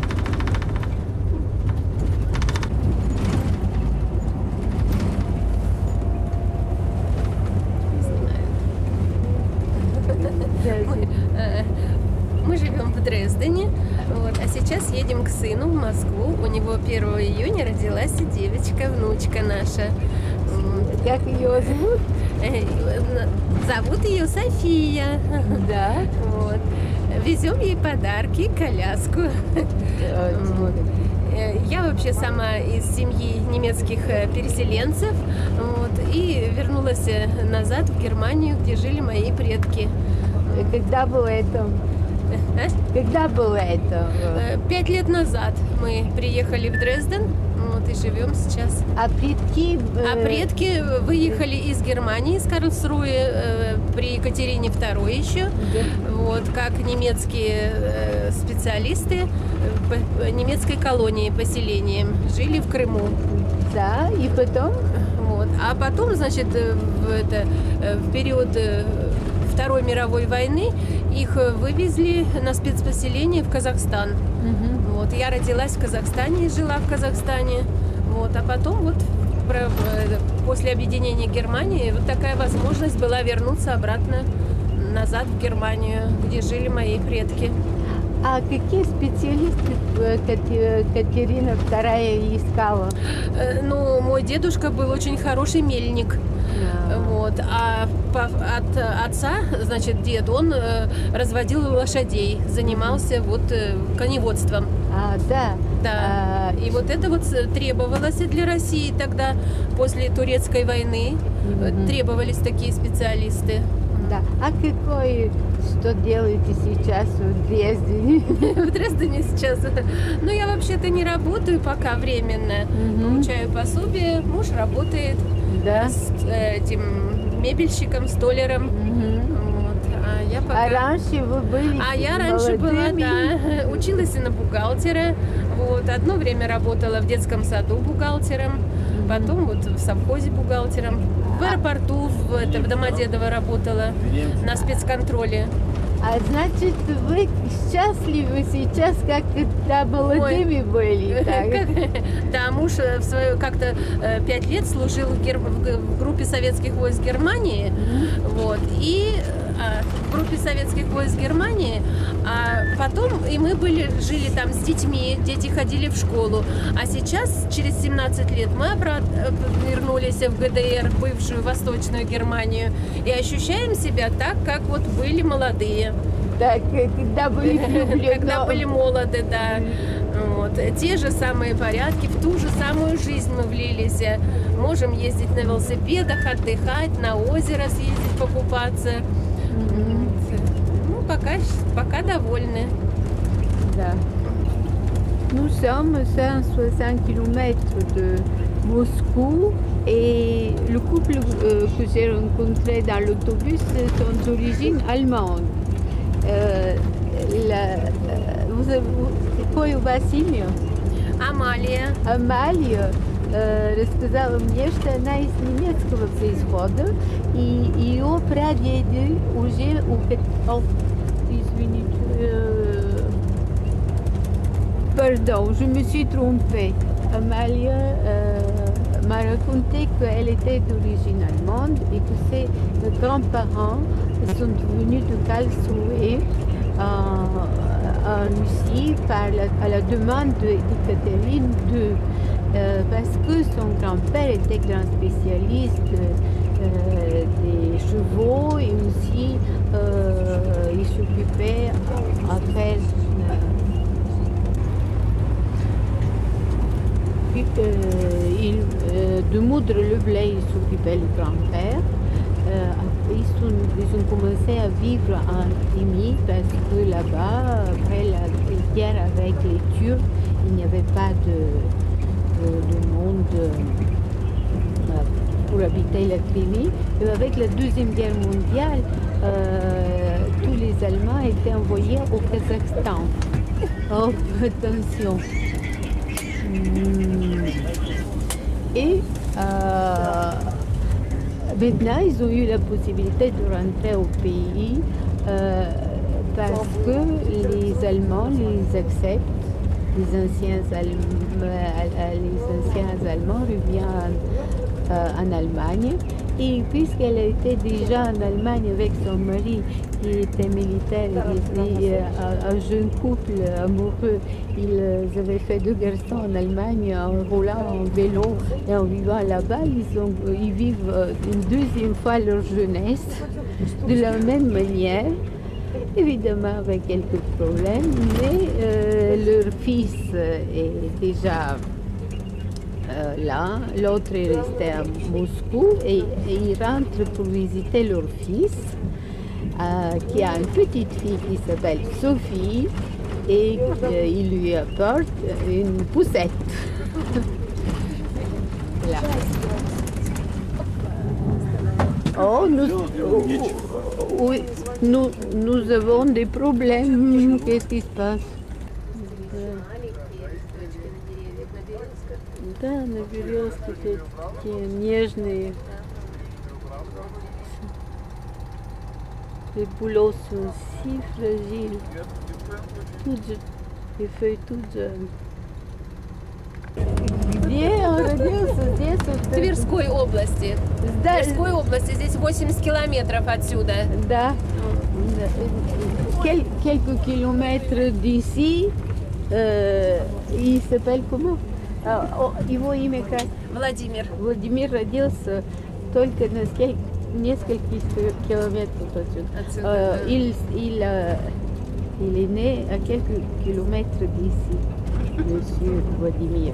Мы живем в Дрездене, вот, а сейчас едем к сыну в Москву. У него первого июня родилась девочка, внучка наша. Как ее зовут? Зовут ее София. Да. Вот. Везем ей подарки, коляску. Вот. Я вообще сама из семьи немецких переселенцев, вот, и вернулась назад в Германию, где жили мои предки. Когда было это? А? Когда было это? Пять лет назад мы приехали в Дрезден, вот, и живем сейчас. А предки? А предки выехали из Германии, из Карлсруэ, э, при Екатерине второй еще, Да. вот, как немецкие э, специалисты по, по немецкой колонии, поселением, жили в Крыму. Да, и потом? Вот. А потом, значит, в, это, в период Второй мировой войны их вывезли на спецпоселение в Казахстан. Угу. Вот. Я родилась в Казахстане и жила в Казахстане. Вот. А потом вот после объединения Германии вот такая возможность была вернуться обратно назад в Германию, где жили мои предки. А какие специалисты Катерина вторая искала? Ну, мой дедушка был очень хороший мельник. Yeah. Вот. А по, от отца, значит, дед, он э, разводил лошадей, занимался вот э, коневодством. А, да. Да. А... И вот это вот требовалось для России тогда, после турецкой войны, mm-hmm. требовались такие специалисты. Да. А какой, что делаете сейчас в Дрездене? В Дрездене сейчас? Ну, я вообще-то не работаю пока временно. Mm-hmm. Получаю пособие, муж работает. Да. С этим мебельщиком, столяром. Mm-hmm. Вот. А я пока... А раньше вы были А я раньше молодыми. была, да, училась на бухгалтера. Вот. Одно время работала в детском саду бухгалтером, mm-hmm. потом вот в совхозе бухгалтером. В аэропорту, в, это, в Домодедово работала на спецконтроле. А значит, вы счастливы сейчас, как когда молодыми Ой. были? Так? Да, муж в свое как-то пять лет служил в, гер... в группе советских войск Германии, mm-hmm. вот, и а, в группе советских войск Германии, а потом и мы были, жили там с детьми, дети ходили в школу, а сейчас, через семнадцать лет, мы обратно вернулись в ГДР, бывшую Восточную Германию, и ощущаем себя так, как вот были молодые. Так, когда были влюблены. Когда были молоды, да. Вот. Те же самые порядки, в ту же самую жизнь мы влились. Можем ездить на велосипедах, отдыхать, на озеро съездить, покупаться. Mm-hmm. Ну, пока, пока довольны. Да. Nous sommes à cent soixante kilomètres de Moscou et le couple euh, que j'ai rencontré dans l'autobus sont d'origine allemande. Euh, la, vous, какой у вас имя? Амалия. Амалия э, рассказала мне, что она из немецкого происхода, и ее прадеды уже у О, извините, euh, pardon, je me suis trompée. Amalia euh, m'a raconté qu'elle était d'origine allemande et que ses grands-parents sont venus de Karlsruhe en, en Russie par la, à la demande d'Ekaterine deux, euh, parce que son grand-père était grand spécialiste euh, des chevaux et aussi euh, il s'occupait à faire euh, il, euh, de moudre le blé, il s'occupait le grand-père. Euh, ils, sont, ils ont commencé à vivre en Crimée parce que là-bas, après la guerre avec les Turcs, il n'y avait pas de, de, de monde euh, pour habiter la Crimée. Et avec la Deuxième Guerre mondiale, euh, tous les Allemands étaient envoyés au Kazakhstan. Oh, attention. Et euh, maintenant, ils ont eu la possibilité de rentrer au pays euh, parce que les Allemands les acceptent. Les anciens Allemands, les anciens Allemands reviennent euh, en Allemagne. Et puisqu'elle était déjà en Allemagne avec son mari, qui était militaire, et un jeune couple amoureux, ils avaient fait deux garçons en Allemagne en roulant en vélo et en vivant là-bas. Ils, ont, ils vivent une deuxième fois leur jeunesse de la même manière, évidemment avec quelques problèmes, mais euh, leur fils est déjà Euh, là, l'autre est resté à Moscou et, et ils rentrent pour visiter leur fils euh, qui a une petite fille qui s'appelle Sophie et euh, il lui apporte une poussette. Là. Oh, nous, oh, oui, nous, nous avons des problèmes. Qu'est-ce qui se passe? Да, на березке такие нежные. Les bouleaux sont si fragiles. Toutes jeunes, les feuilles toutes jeunes. Где он родился? Здесь? В Тверской области. В Тверской области, здесь восемьдесят километров отсюда. Да. Quel, quelques kilomètres d'ici. Euh, il s'appelle comment? О, его имя как? Владимир. Владимир родился только на скель... нескольких километров отсюда. отсюда да. il, il, il est né à quelques kilomètres d'ici, monsieur Владимир.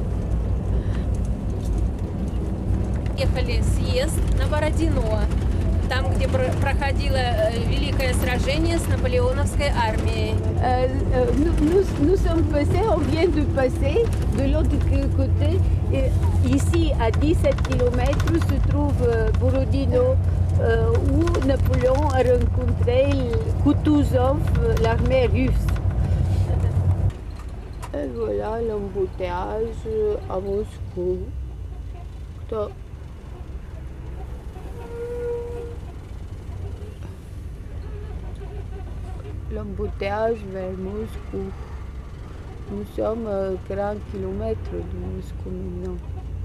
Ехали съезд на Бородино, там, где проходило великое сражение с наполеоновской армией. Euh, euh, nous, nous, nous sommes passés, on vient de passer de l'autre côté. Et ici, à dix-sept kilomètres, se trouve euh, Borodino, euh, où Napoléon a rencontré Kutuzov, l'armée russe. Et voilà l'embouteillage à Moscou. To... L'embouteillage vers Moscou. Nous sommes à quarante kilomètres de Moscou maintenant.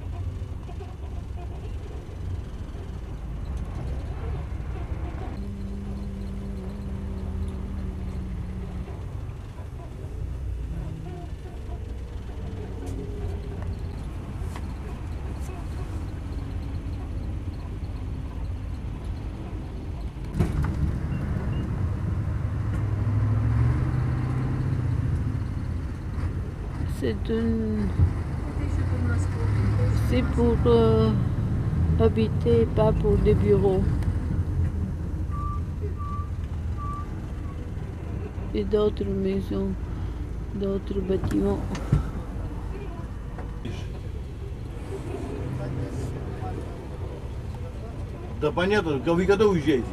C'est une... C'est pour euh, habiter, pas pour des bureaux. Et d'autres maisons. d'autres bâtiments. Да понятно, вы когда уезжаете?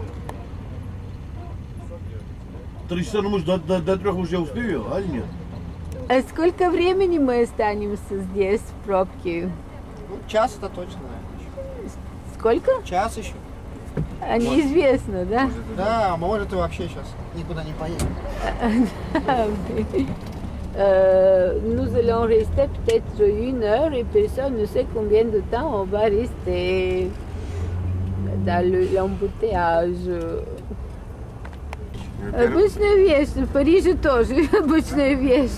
Три часа, ну может до, до, до трех уже успею, а нет? А сколько времени мы останемся здесь в пробке? Ну, час это точно. Сколько? Час еще. А неизвестно, да? Да, а может и вообще сейчас никуда не поедем. Euh, nous allons rester peut-être une heure et personne ne sait combien de temps on va rester dans le- l'embouteillage. Обычная вещь, в Париже тоже обычная вещь.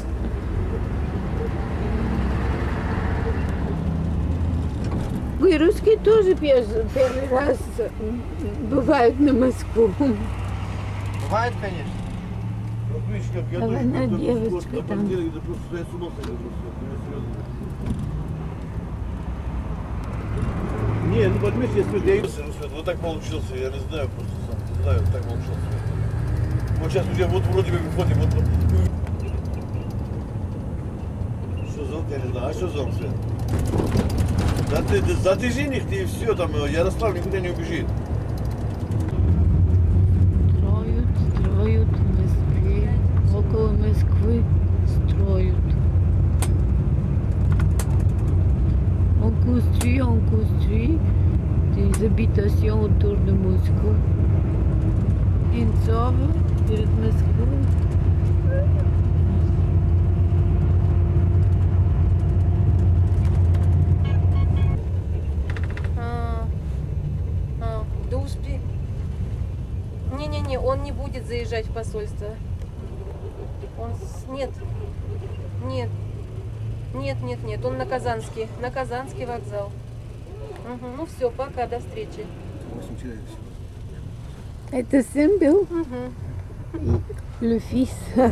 Ой, русские тоже пер- первый раз бывают на Москву. Бывает, конечно. Вот видишь, как я А тоже она как-то девочка вот на там. понедельник, да просто я с ума сойду просто, ну, серьезно. Не, ну понимаешь, я скажу, я и вот так получился, я не знаю, просто сам не знаю, так получился. Вот сейчас уже вот вроде бы выходим, вот. Что за, я не знаю, а что за Свет? Да ты, да ты жених, ты и все, там, Ярослав никуда не убежит. Строят, строят в Москве, около Москвы строят. On construit, on construit des habitations autour de Moscou. Инцово перед Москвой. А, а, да успе... Не-не-не, он не будет заезжать в посольство. Он... с- Нет. Нет. Нет, нет, нет. Он на Казанский. На Казанский вокзал. Мгм. Ну все, пока, до встречи. Это сын был? Мгм. Le fils.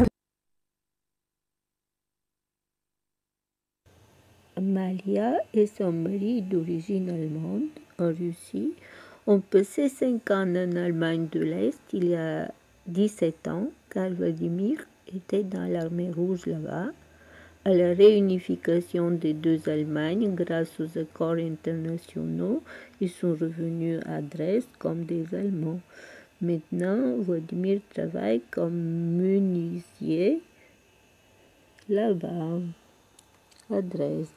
Amalia et son mari d'origine allemande en Russie ont passé cinq ans en Allemagne de l'Est il y a dix-sept ans, car Vladimir était dans l'armée rouge là-bas. À la réunification des deux Allemagnes grâce aux accords internationaux, ils sont revenus à Dresde comme des Allemands. Maintenant, Vladimir travaille comme menuisier là-bas, à Dresde.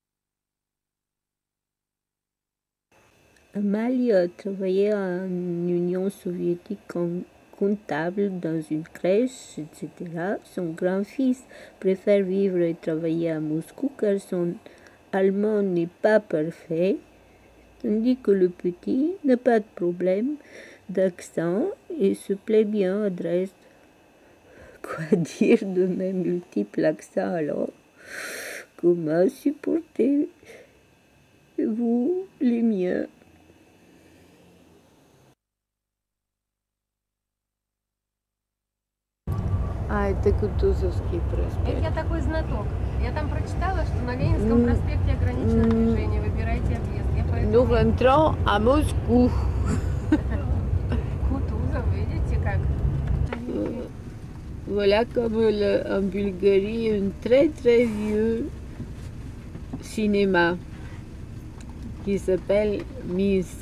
Amalia a travaillé en Union soviétique comme comptable dans une crèche, et cetera. Son grand-fils préfère vivre et travailler à Moscou car son allemand n'est pas parfait, tandis que le petit n'a pas de problème d'accent et se plaît bien à Dresde. Quoi dire de mes multiples accents alors? Comment supportez-vous les miens? А, это Кутузовский проспект. Я такой знаток. Я там прочитала, что на Ленинском М. проспекте ограничено движение. Выбирайте объезд. Я поэтому... Nous rentrons à Moscou. Кутузов, видите как? Voilà comme le- en Bulgarie, un très très vieux cinéma qui s'appelle Minsk.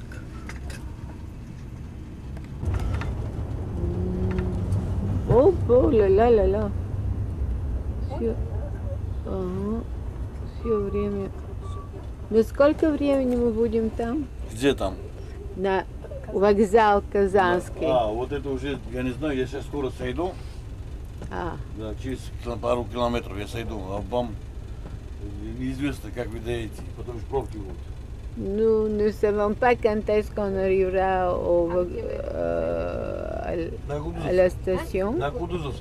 Oh, oh là là là là. Все, ага, все время. Ну сколько времени мы будем там? Где там? На вокзал Казанский. А, вот это уже, я не знаю, я сейчас скоро сойду. А, Да, через пару километров я сойду, а вам неизвестно, как вы доедете, потому что пробки будут. nous ne savons pas quand est-ce qu'on arrivera au, vo- euh, à l- На à Кутузовск. la station. На Кутузовск.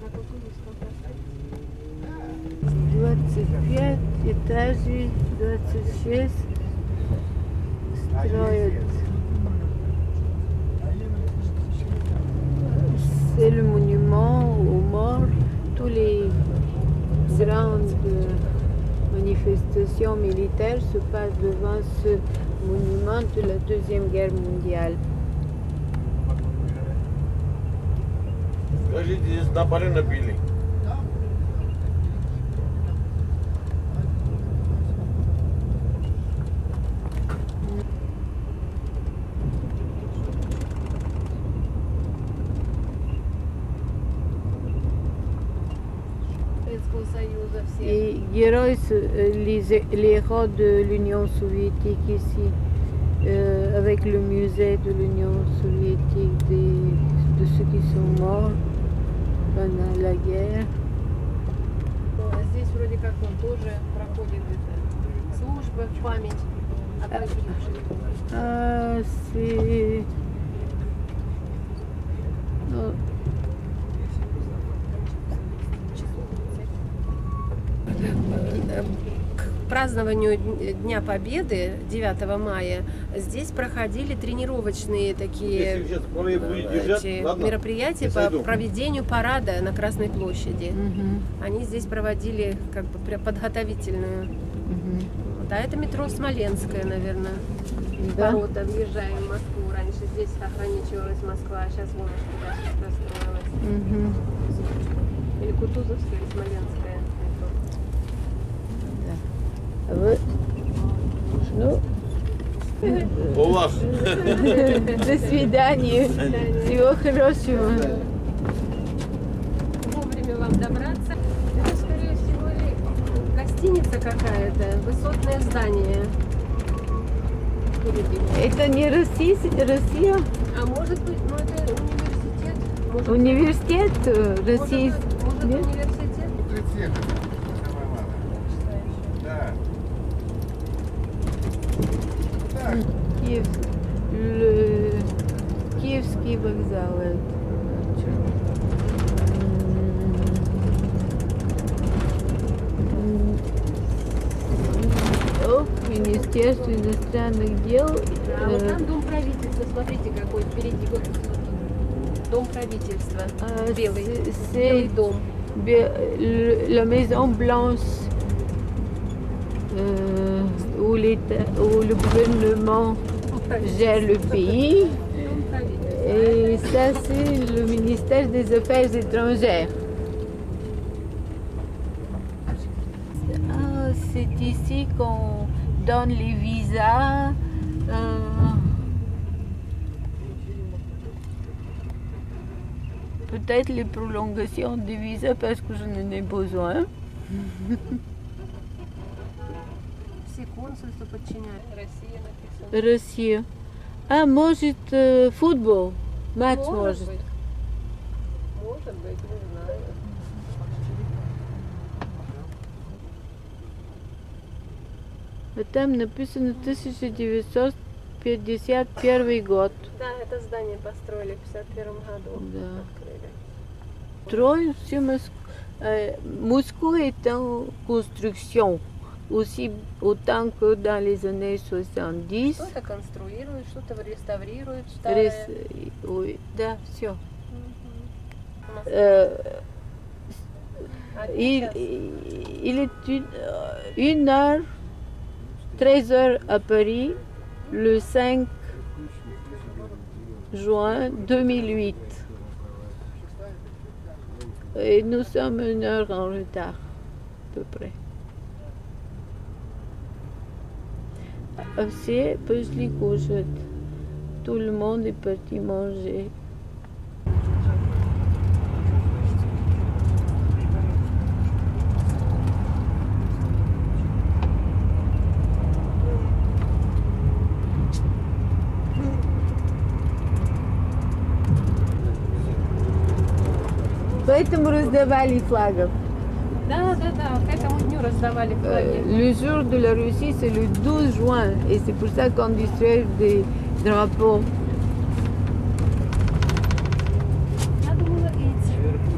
двадцать пять этажей, двадцать шесть строят. C'est le monument aux morts. Tous les grandes manifestations militaires se passent devant ce monument de la Deuxième Guerre mondiale. Скажите, здесь Наполеона били. Советского Союза все. Et Герой, les, les héros de l'Union soviétique ici, euh, avec le musée de l'Union soviétique des, de ceux qui sont morts pendant la guerre. А здесь вроде как он тоже проходит это, служба, память о погибших. Ah, c'est... Oh. К празднованию Дня Победы девятого мая здесь проходили тренировочные такие эти мероприятия по проведению парада на Красной площади. Угу. Они здесь проводили как бы подготовительную. Угу. Вот, а это метро Смоленское, наверное. Да? Ворота, въезжаем в Москву. Раньше здесь ограничивалась Москва, а сейчас вон туда построилась. Угу. Или Кутузовская, или Смоленская. Вот. Ну, до свидания. Всего хорошего. Вовремя вам добраться. Это, скорее всего, гостиница какая-то, высотное здание. Это не Россия, Россия? А может быть, ну это университет. Может, университет России? Может, может университет? Киев, le... Киевский вокзал. О, Министерство иностранных дел. А вот там дом правительства, смотрите, какой впереди. Вот дом правительства. А, белый, белый дом. La Maison Blanche. Euh, où, où le gouvernement gère le pays. Et ça, c'est le ministère des Affaires étrangères. Ah, c'est ici qu'on donne les visas. Euh, Peut-être les prolongations des visas parce que je n'en ai besoin. Консульство подчиняет. Россия написано. Россия. А, может, э, футбол? Матч может. Может быть. Может быть, не знаю. А там написано тысяча девятьсот пятьдесят первый год. Да, это здание построили в пятьдесят первом году. Да. Трое, все Москву. Euh, Moscou est en construction. Aussi autant que dans les années soixante-dix. Что-то конструируют, что-то реставрируют. Рес... Oui, да, все. Угу. Euh, il, il est une, une heure, treize heures à Paris, le cinq juin deux mille huit. Et nous sommes une heure en retard, à peu près. Все пошли кушать. Tout le monde est parti manger. Поэтому раздавали флагов. Да, да, да, к этому дню раздавали флаги. Le jour de la Russie, c'est le douze juin, et c'est pour ça qu'on distribue des drapeaux. Надо было идти.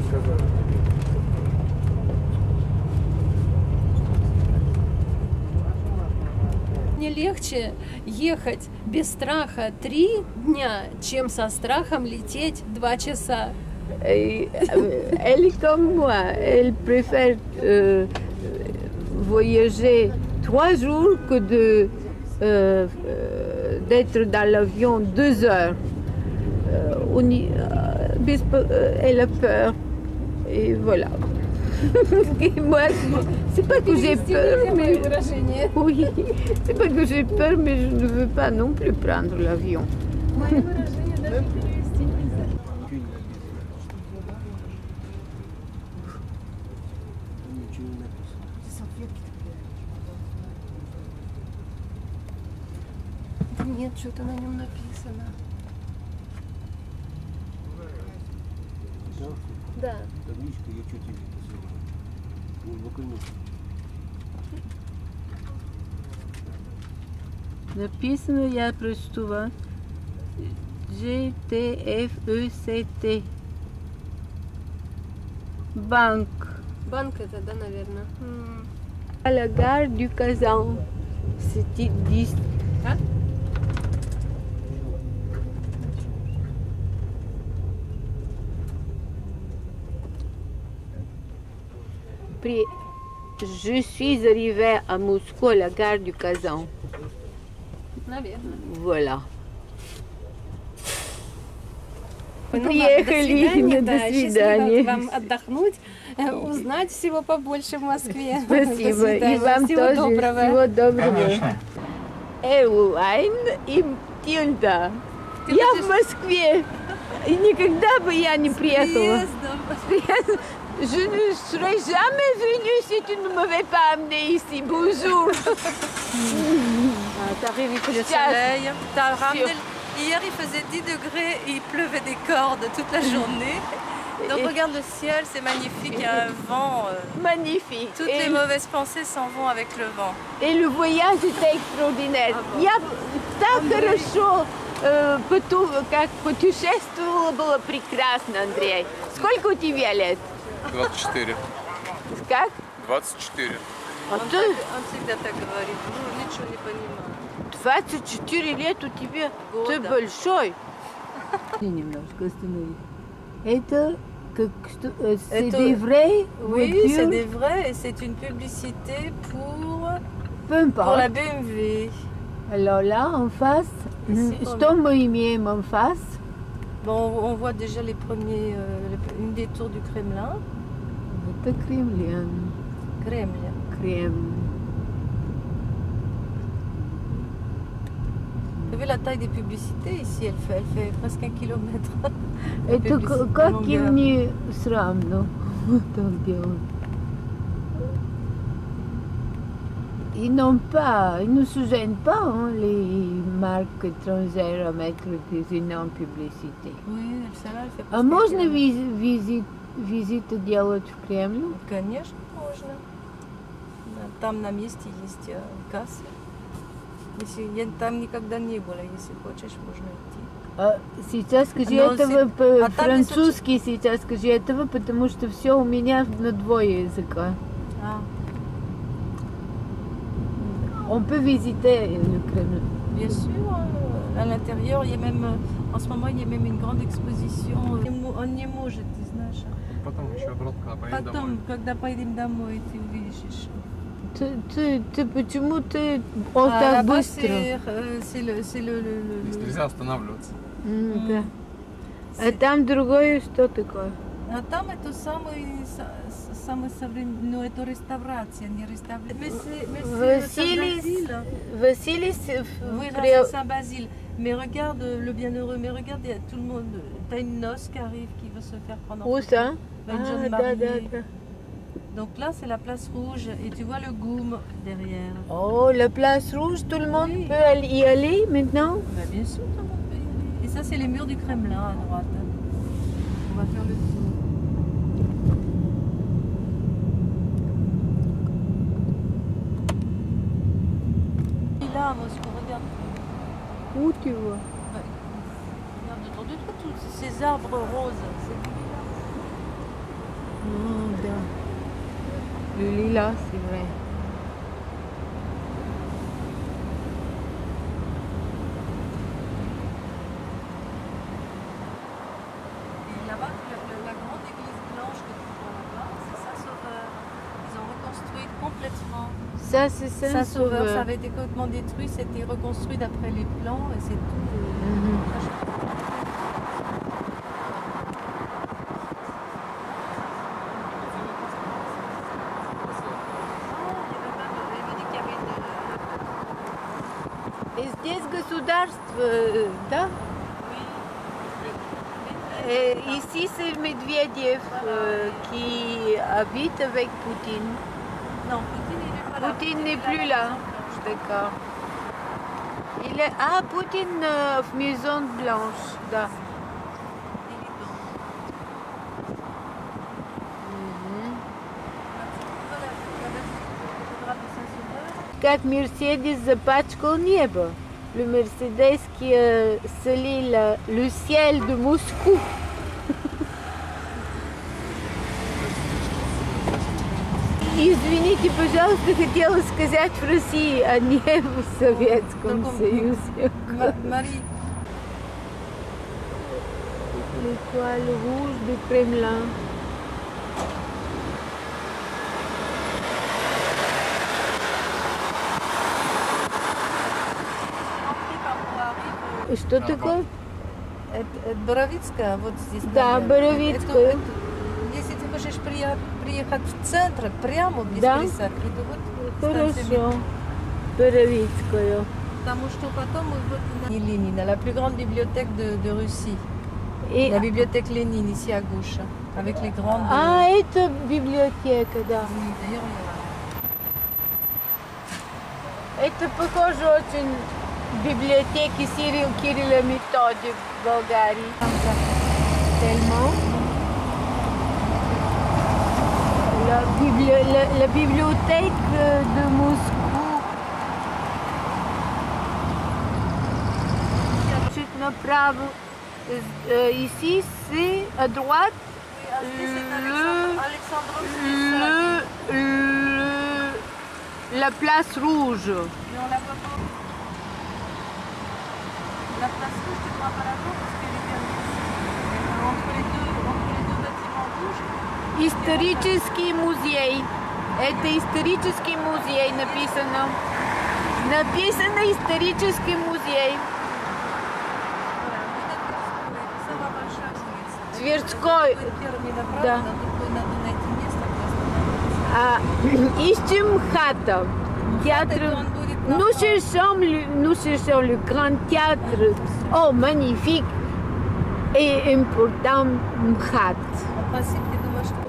Мне легче ехать без страха три дня, чем со страхом лететь два часа. Et, elle est comme moi, elle préfère euh, voyager trois jours que de, euh, euh, d'être dans l'avion deux heures. Euh, on y, euh, elle a peur, et voilà. Et moi, c'est pas que j'ai peur, mais oui, c'est pas que j'ai peur, mais je ne veux pas non plus prendre l'avion. Нет, что-то на нем написано. Да. Табличка, я что тебе это самое? Глубоко. Написано, я прочту. G T F E C T. Банк. Банк это, да, наверное. À la gare du Kazan. C'était dix. А? При... Je suis arrivée à Moscou à la gare du Kazan. Наверное. Voilà. Ну, Приехали, ладно, до да, свидания. Счастливо вам отдохнуть, э, узнать всего побольше в Москве. Спасибо. До свидания. И вам всего тоже. доброго. Всего доброго. Конечно. Эулайн и Тильда. Я в Москве. И никогда бы я не приехала. Приездом. Je ne serais jamais venue si tu ne m'avais pas amenée ici. Bonjour. T'arrives, il fait le Сейчас. soleil. T'as ramené... Sur- Hier, il faisait dix degrés et il pleuvait des cordes toute la journée. Donc Et- regarde le ciel, c'est magnifique, il y a un vent. euh, Magnifique. Toutes Et- les mauvaises pensées s'en vont avec le vent. Et le voyage était extraordinaire. Я так хорошо э, поту- как путешествовала, было прекрасно, Андрей. Сколько у тебя лет? двадцать четыре. Как? двадцать четыре. А Он, ты так- он всегда так говорит, ну ничего не понимаю. двадцать четыре лет у тебя. Ты Года. большой. Немножко останови. Это как что? э, C'est Это- des vrais Oui, voitures? c'est des vrais et c'est une publicité pour, Peu importe. pour la B M W. Alors là, en face, Ici, что мы имеем en face? Bon, on voit déjà les premiers, euh, les- une des tours du Kremlin. Это Кремль. Kremlin. Кремль. Vous avez la taille des publicités ici, elle fait, elle fait presque un kilomètre. Это Publicité к- как longueur. им не срамно вот так делать. Ils n'ont pas, ils ne se gênent pas, hein, les marques étrangères à mettre des énormes publicités. Oui, celle-là, elle fait А presque можно un kilomètre. визи- визит, визиты делать в Кремль? Конечно, можно. Да, там на месте есть э, кассы. Если я там никогда не было, если хочешь, можно идти. А сейчас скажи Но этого си- а там по-французски, сейчас скажи этого, потому что все у меня на двое языка. Ah, On peut visiter le Kremlin. bien sûr, euh, à l'intérieur, il y a même, euh, en ce moment, il y a même une grande exposition. euh, Нему- Он не может, ты знаешь. Потом еще обратно, когда поедем домой. Потом, когда поедем домой, ты увидишь еще. Ты, ты, ты почему ты он А так là-bas, быстро? c'est euh, c'est le, c'est le, le, le- Здесь le- нельзя останавливаться. М, да. А там другое что такое? А там это самый, са- самый современный, ну это реставрация, не реставрация. Mais c'est- mais c'est Василий, Saint-Basile. Василий с- Oui, là, при- c'est Saint-Basile. Mais regarde euh, le bienheureux, mais regarde, il y a tout le monde. T'as une noce qui arrive, qui veut se faire prendre en Où photo. ça? Bah, une Ah, jeune да, mariée. да, да. Donc là, c'est la place rouge et tu vois le goum derrière. Oh, la place rouge, tout le monde Oui. peut aller- y aller maintenant? Bah, bien sûr, tout le monde peut y aller. Et ça, c'est les murs du Kremlin à droite. On va faire le tour. Et là, à Moscou, regarde. Où tu vois? Regarde autour de toi, tous ces arbres roses. C'est du lilas. Ah, да. Le lilas, c'est vrai. Et là-bas, la, la- la grande église blanche que tu vois là-bas, c'est Saint-Sauveur. Ils ont reconstruit complètement. Ça, c'est Saint-Sauveur, ça Saint-Sauveur. avait été complètement détruit, c'était reconstruit d'après les plans et c'est tout. Mhm. И здесь государство, э, да? Euh, ici, c'est Medvedev euh, qui habite avec Poutine. Non, Poutine, il est pas là. Poutine n'est plus là. D'accord. Il est... Ah, Poutine euh, в Maison Blanche, да. Как Мерседес запачкал небо. Le Mercedes qui euh, salit le, le ciel de Moscou. Извините, пожалуйста, хотела сказать в России, а не в Советском Союзе. Marie. L'étoile rouge du Kremlin. Что такое? Это, это Боровицкая, вот здесь. Да, Боровицкая. Это, это, если ты хочешь приехать, приехать в центр, прямо без да? пересадки, то вот Хорошо. Боровицкая. Потому что потом мы вот на Ленина, la plus grande bibliothèque de, de Russie. Et... La bibliothèque Lénine, ici à gauche, avec les grandes... Ah, это библиотека, да. Oui, d'ailleurs, это похоже очень библиотеки Кирилл Кирилл и Методий в Болгарии. Tellement. La, bibli... la, la bibliothèque de Moscou. Чуть направо. Ici, c'est à droite le, le, le, la place rouge. Mais on la voit pas. La place rouge, tu ne vois pas la voir parce qu'elle est perdue. Entre les deux, entre les deux bâtiments rouges. Исторический музей. Это исторический музей написано. Написано исторический музей. Тверской. Да. А, ищем хата. Театр. Nous cherchons, le, nous cherchons le grand théâtre. Oh, magnifique et important Mkhat. En principe, ты думаешь, что...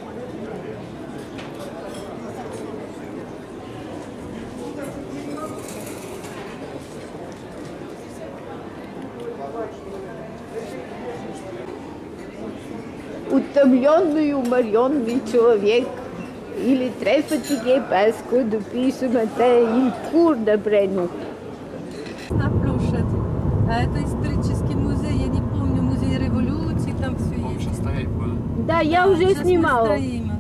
Утомленный, уморенный человек. Il est très fatigué parce que depuis ce matin, il court d'après nous. На площадь. А это исторический музей, я не помню, музей революции, там все есть. Стоять будем. Да, я да, уже снимала.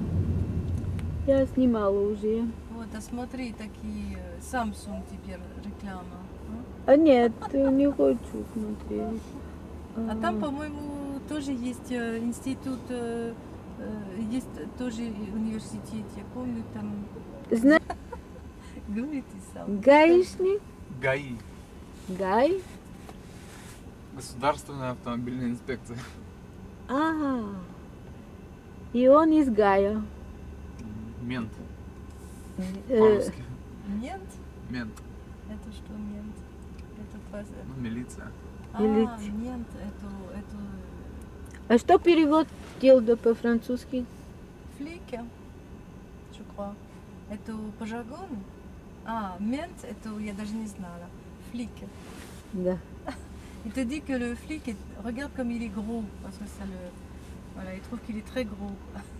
Я снимала уже. Вот, а смотри, такие Samsung теперь реклама. А нет, не хочу смотреть. А там, по-моему, тоже есть институт, есть тоже университет, я помню, там... Знаешь? Говорите сам. Гаишник? ГАИ. ГАИ? Государственная автомобильная инспекция. А, и он из Гая. Мент. Э, По-русски. Мент? Мент. Это что мент? Это твоя... Ну, милиция. А, Милиция. мент, это, это... А что перевод Тилда по-французски? Флики, je crois. Это по жаргону? А, мент, это я даже не знала. Флики. Да. Il te dit que le flic, est... regarde comme il est gros, parce que ça le... Voilà, il trouve qu'il est très gros.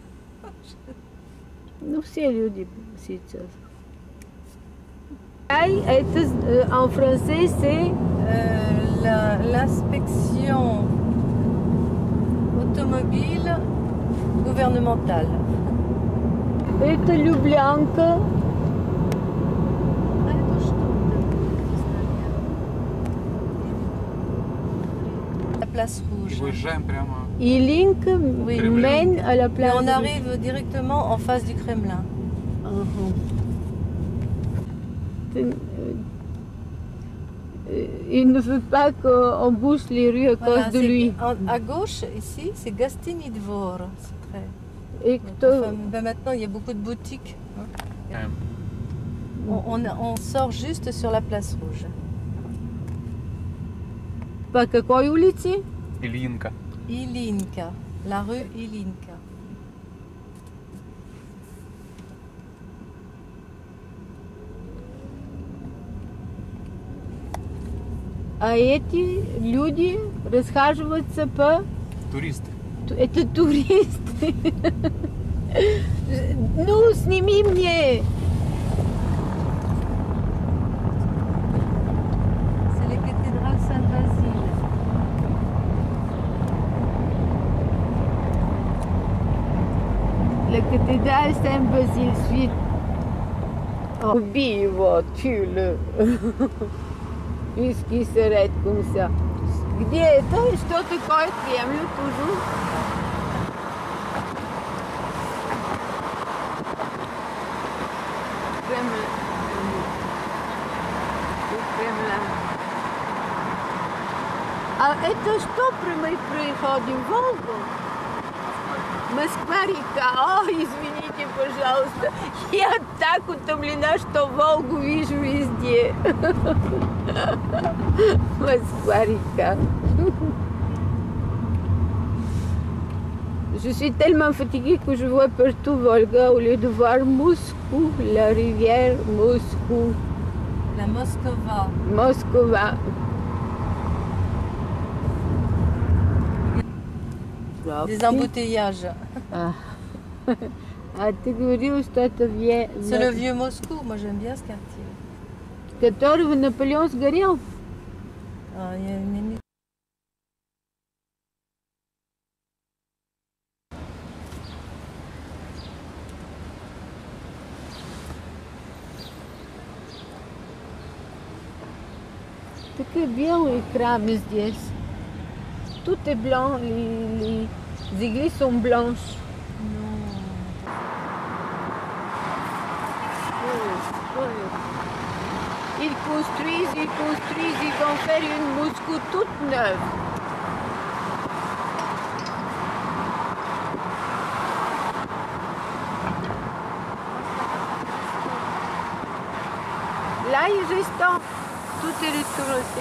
Ну, все люди сейчас. Это en français, c'est euh, l'inspection automobile gouvernementale. Это Люблянка. Place rouge. И выезжаем прямо. Ilink oui, mène à la place. Et on arrive directement en face du Kremlin. Uh-huh. Il ne veut pas qu'on bouge les rues à voilà, cause de lui. En, à gauche, ici, c'est Gastiny Dvor. C'est très... Et enfin, ben maintenant, il y a beaucoup de boutiques. Hein. On, on, on sort juste sur la place rouge. По какой улице? Ильинка. Ilinka, la rue Ilinka. А эти люди расхаживаются по... Туристы. Это туристы. Ну, сними мне. C'est la cathédrale Saint-Basile. La cathédrale Saint-Basile suite. Убей его, тюлю. Puisqu'il s'arrête comme ça. Где это? Что такое Кремль toujours? Кремль. Кремль. А это что мы приходим в Волгу? Москва-река. О, извините, пожалуйста. Я так утомлена, что Волгу вижу везде. Moskva-reka. Je suis tellement fatiguée que je vois partout Volga au lieu de voir Moscou, la rivière Moscou. La Moskova. Moskova. Des embouteillages. Ah. А ты говорила, что это ве... C'est le vieux Moscou, moi j'aime bien ce quartier. Которого Наполеон сгорел? А, я не... Такие белые храмы здесь. Tout est blanc, les, les églises sont blanches. Ils construisent, ils construisent, ils vont faire une Moscou toute neuve. Là, il reste tout est restauré.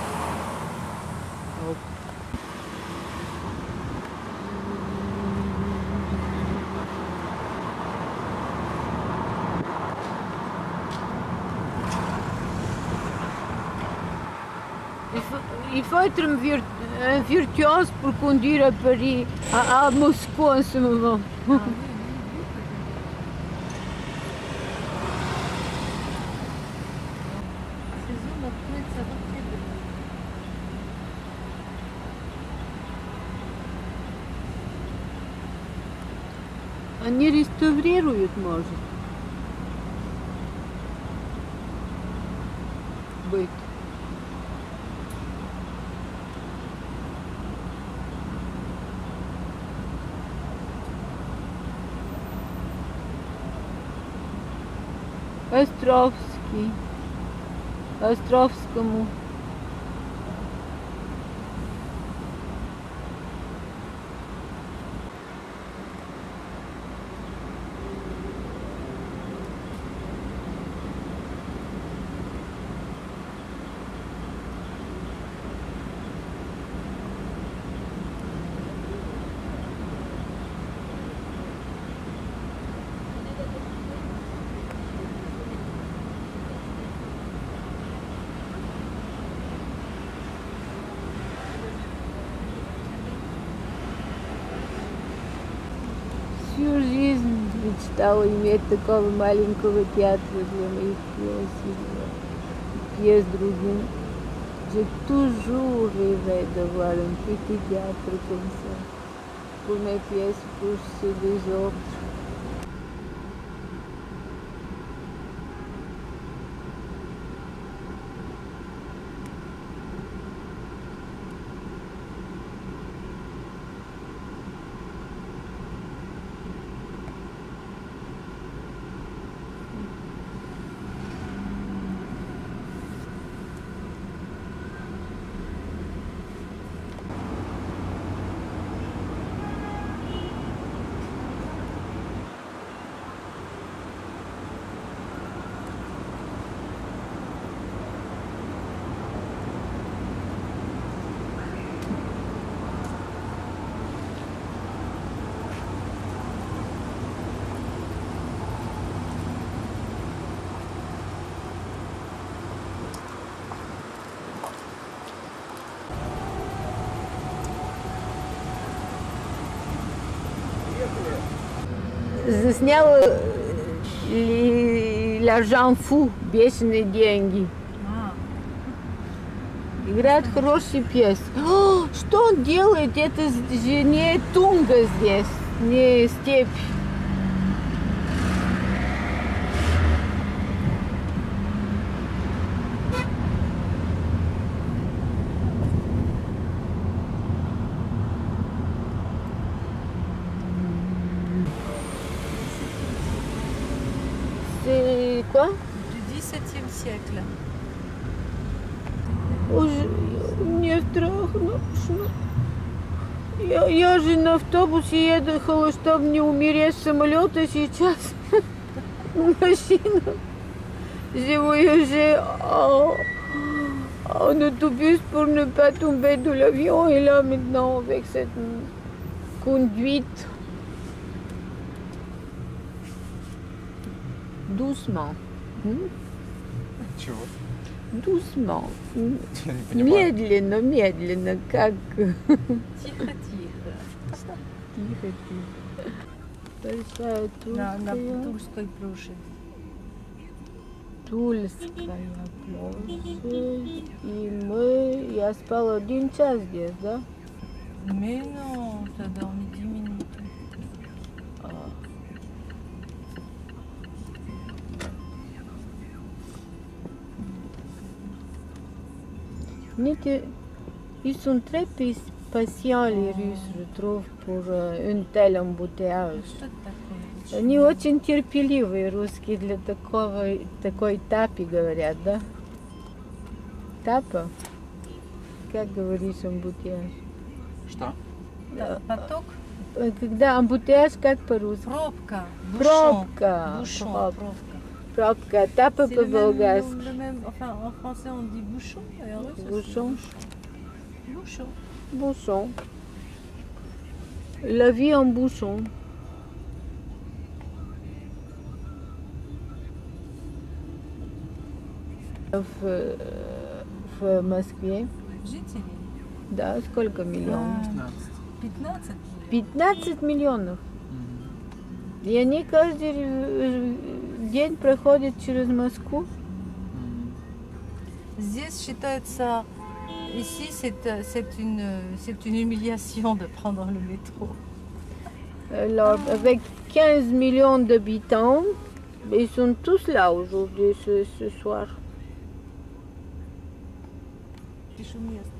Il faut, il faut être un, vir, un virtuose pour conduire à Paris, à, à Moscou en ce moment. Они реставрируют, может быть. Островский, Островскому. Всю жизнь мечтала иметь такого маленького театра для моих пьес и пьес другим. J'ai toujours rêvé d'avoir un petit théâtre comme ça, pour mes pièces, pour ceux des autres. заснял «L'argent fou», «Бешеные деньги». Играет хорошие пьесы. О, что он делает? Это же не Тунга здесь, не степь. C'est quoi? Du dix-septième siècle. Уже мне страшно. Я, я же на автобусе ехала, чтобы не умереть с самолета сейчас. Машина. Je voyageais en, en autobus pour ne pas tomber de l'avion et là maintenant avec cette conduite. Doucement. Hmm? Чего? Doucement. Я не понимаю. Медленно, медленно, как... Тихо-тихо. Тихо-тихо. Большая На, на Тульская. Тульской площади. Тульская площадь. И мы... Я спала один час здесь, да? Mais non, t'as dormi dix minutes. Ils sont très patients, les Russes, je trouve, pour un tel embouteillage. Они очень терпеливые, русские, для такого, такой тапи, говорят, да? Тапа? Как говоришь амбутеяж? Что? Да, поток? Когда амбутеяж, как по-русски? Пробка. Пробка. Бушон. Пробка. Пробка. Тапа по-болгарски. Enfin, en français, on dit bouchon, et en russe, Bouchon. Bouchon. Bouchon. La vie en bouchon. В, в Москве. Жителей? Да, сколько миллионов? пятнадцать. пятнадцать миллионов. И они каждый день проходят через Москву. Здесь считается, ici c'est c'est une c'est une humiliation de prendre le métro. Alors, avec quinze millions d'habitants, ils sont tous là aujourd'hui, ce, ce soir. Пишу место,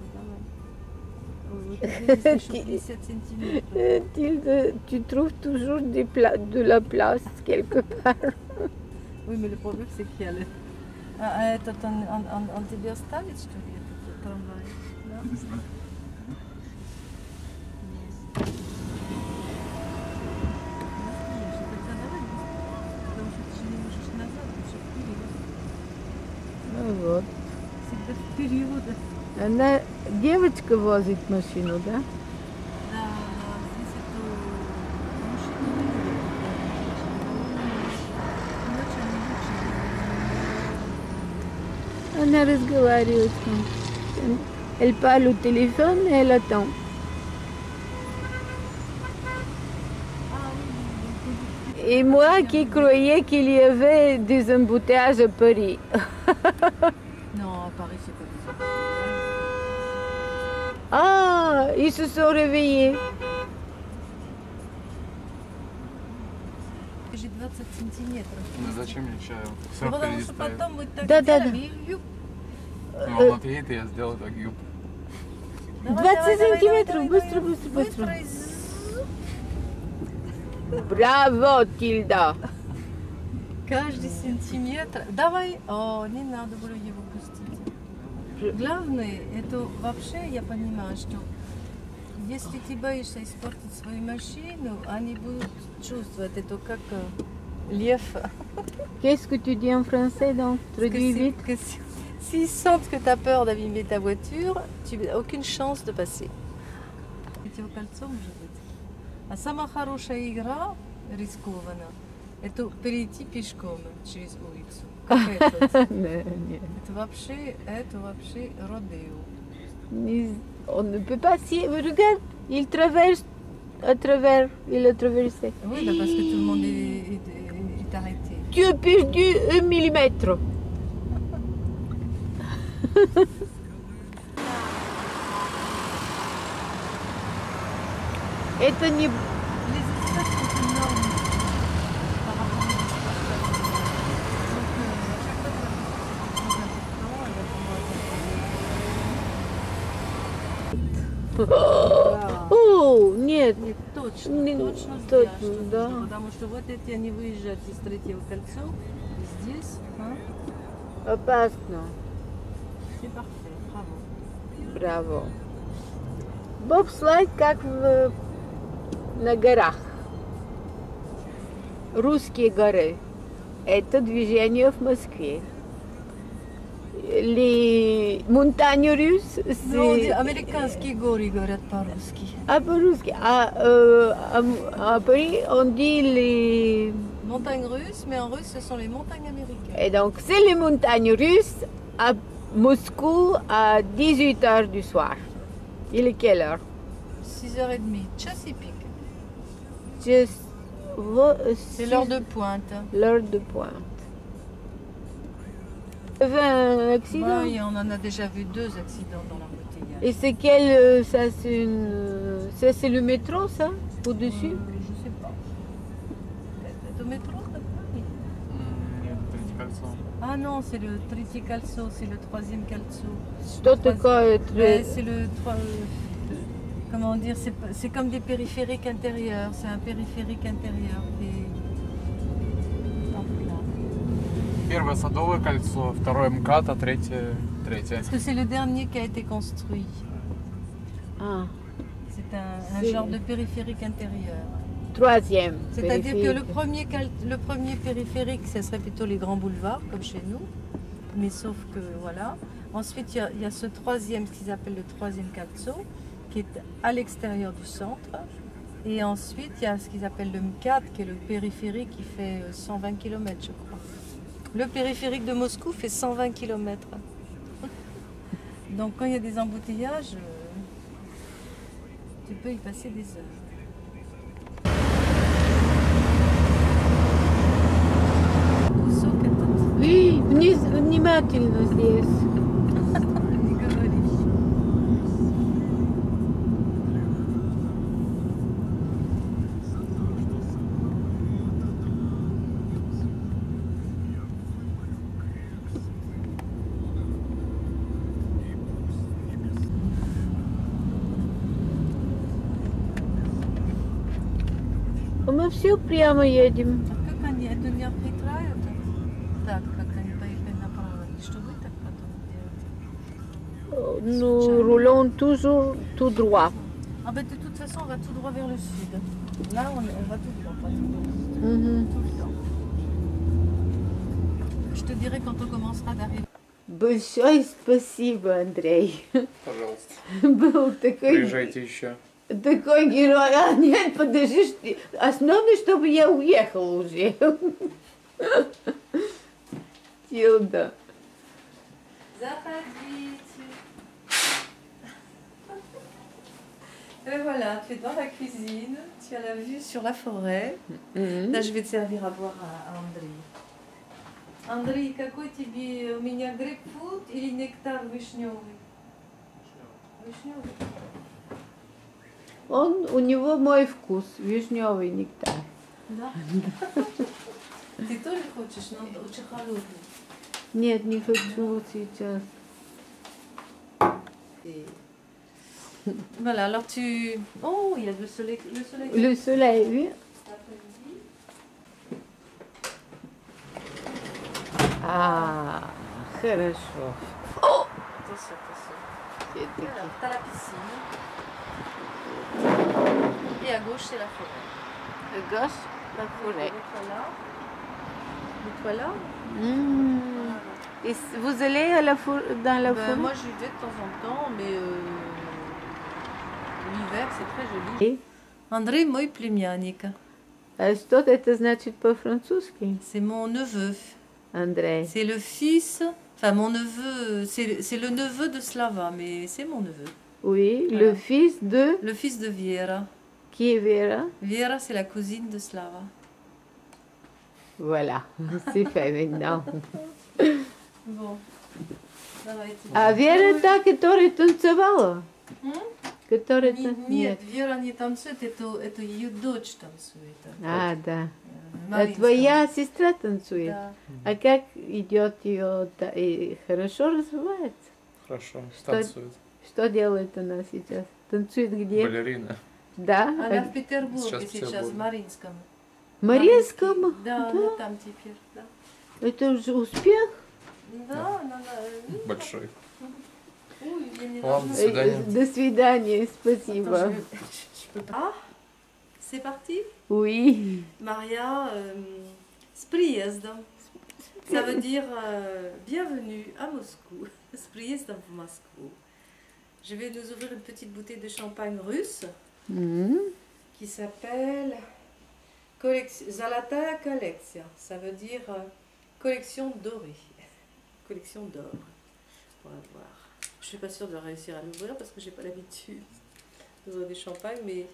давай. пятьдесят сантиметров. Tilde, tu trouves toujours des pla- de la place quelque part. Oui, mais le problème c'est qu'il y a le... А этот, он, он, он, он тебе оставит, что ли, этот трамвай? Да? Не знаю. Потому что ты же не можешь назад, лучше вперед. Ну вот. Всегда вперед. Она, девочка возит машину, да? Да, здесь эту машину не видно. Она разговаривает. Elle parle au téléphone et elle attend. Et moi qui croyais qu'il y avait des embouteillages à Paris. Non, à Paris, c'est pas des embouteillages. Ah, ils se sont réveillés. J'ai двадцать сантиметров. Ну зачем мне чаю? Все Ну, потому впереди что стоит. потом мы так Да, да, делали, да. и юп. Ну, он отъедет, и я сделаю так юб. Давай, двадцать давай, давай, сантиметров, давай, быстро, давай. быстро, быстро. и з- Браво, Тильда. Каждый сантиметр. Давай. О, не надо было его пустить. Главное, это вообще я понимаю, что если ты боишься испортить свою машину, они будут чувствовать это как э, лев. Qu'est-ce que tu dis en français donc? Parce que Traduis c'est- vite. que si- S'ils sentent que tu as peur d'abîmer ta voiture, tu n'as aucune chance de passer. Противокольцом может быть. А самая хорошая игра, рискованно, это перейти пешком через улицу. Как этот. Не, не. Это вообще, это вообще родео. Ils- On ne peut pas s'y... Regarde, ils traversent à travers, il a traversé. Oui, bah parce que tout le monde est, est, est arrêté. Tu as perdu un millimètre. Это не... Les espaces sont énormes par rapport aux espaces. Donc, euh, à chaque fois, c'est important, elle va pouvoir... О, нет. Нет, точно, Не- точно точно, здесь, да. Потому что вот эти они выезжают из третьего кольца, и здесь, hein, Опасно. c'est parfait, bravo. Браво. Бобслайд как в, на горах. Русские горы. Это движение в Москве. Les montagnes russes, Ну, c'est... американские горы говорят по-русски. А по-русски. А, euh, à, à Paris, on dit les... Montagnes russes, mais en russe, ce sont les montagnes américaines. Et donc, c'est les montagnes russes à Moscou à dix-huit heures du soir. Il est quelle heure? six heures trente, час и пик. Just... C'est l'heure de pointe. L'heure de pointe. Il y avait un accident. Oui, on en a déjà vu deux accidents dans l'embouteillage. Et c'est quel... euh, Ça, c'est une... euh, Ça, c'est le métro, ça? Au-dessus? Euh, je sais pas. Это métro, ça? Oui. Нет, третье кольцо. Ah non, c'est le tretье кольцо, c'est le troisième кольцо. Что такое? Ouais, c'est le trois- euh, comment dire, c'est pas- c'est comme des périphériques intérieurs. C'est un périphérique intérieur. Et... Hop là. Первое Садовое кольцо, второе МКАД, а третье... Третье. Parce que c'est le dernier qui a été construit. Ah, C'est un, un C'est- genre de périphérique intérieur. troisième. C'est-à-dire que le périphérique. premier, cal- le premier périphérique, ce serait plutôt les grands boulevards, comme chez nous. Mais sauf que, voilà. Ensuite, il y a, il y a ce troisième, ce qu'ils appellent le troisième calzo, qui est à l'extérieur du centre. Et ensuite, il y a ce qu'ils appellent le MCAD, qui est le périphérique, qui fait euh, cent vingt kilomètres, je crois. Le périphérique de Moscou fait cent vingt kilomètres. Donc, quand il y a des embouteillages, euh, tu peux y passer des heures. Кусок этот. Эй, вниз, внимательно здесь. Не говори. Мы все прямо едем. А как они это не обхитряют? Так, как они поехали направо. И что вы так потом делаете? Nous roulons toujours tout droit. Ah ben de toute façon, on va tout droit vers le sud. Là, on, on va tout droit, pratiquement. Мгм. Tout le temps. Je te dirai quand on commencera d'arriver. Большое спасибо, Андрей. Пожалуйста. Был такой, Приезжайте еще. такой герой. А нет, подожди, что- основное, чтобы я уехала уже. Тилда. Заходите. Et voilà, tu es dans la cuisine, tu as la vue sur la forêt. Là, je vais te servir à boire à, à Андрей. Андрей, какой тебе у меня грейпфрут или нектар вишневый? Вишневый. Он, у него мой вкус, вишневый нектар. Да? Ты тоже хочешь, но очень холодный. Нет, не хочу сейчас. Et... Voilà, alors tu... Oh, il y a le soleil. Le soleil. Le soleil, oui. Cet après-midi. А, хорошо. Attention, attention. Все-таки. Alors, t'as la piscine. Et à gauche, c'est la forêt. À gauche, la forêt. Les toiles là. Mmh. Et s- vous allez à la for- dans la Ben, forêt? moi, j'y vais de temps en temps, mais euh, l'hiver, c'est très joli. Андрей мой племянник. А что это значит по-французски? C'est mon neveu. Андрей. C'est le fils, enfin mon neveu, c'est c'est le neveu de Slava, mais c'est mon neveu. Oui, Voilà. le fils de... Le fils de Viera. Qui est Vera? Vera, c'est la cousine de Slava. Voilà, c'est fait maintenant. Bon. Давайте. А Вера та, которая танцевала? М? Которая Не- тан- Нет, Вера не танцует, это, это ее дочь танцует. А, да. А Маринская. твоя сестра танцует? Да. А как идет ее? та- и хорошо развивается? Хорошо, Что, танцует. что делает она сейчас? Танцует где? Балерина. Да? Она А- в Петербурге Сейчас в сейчас, Петербурге. в Маринском. В Маринском? Да, она там теперь, да. Это уже успех? Да, она... она- Большой. Ой, я не Ладно, должна- до свидания. Э, До свидания, спасибо. Attends, je- je peux pas. Ah, c'est parti. Oui. Maria, euh, с приездом. Ça veut dire euh, bienvenue à Moscou. С приездом в Москву. Je vais nous ouvrir une petite bouteille de champagne russe Mhm. qui s'appelle Collec- Zalotaya Kolleksия. Ça veut dire euh, collection dorée. Collection d'or. On va voir. Je suis pas sûre de réussir à l'ouvrir parce que j'ai pas l'habitude d'ouvrir des champagnes, mais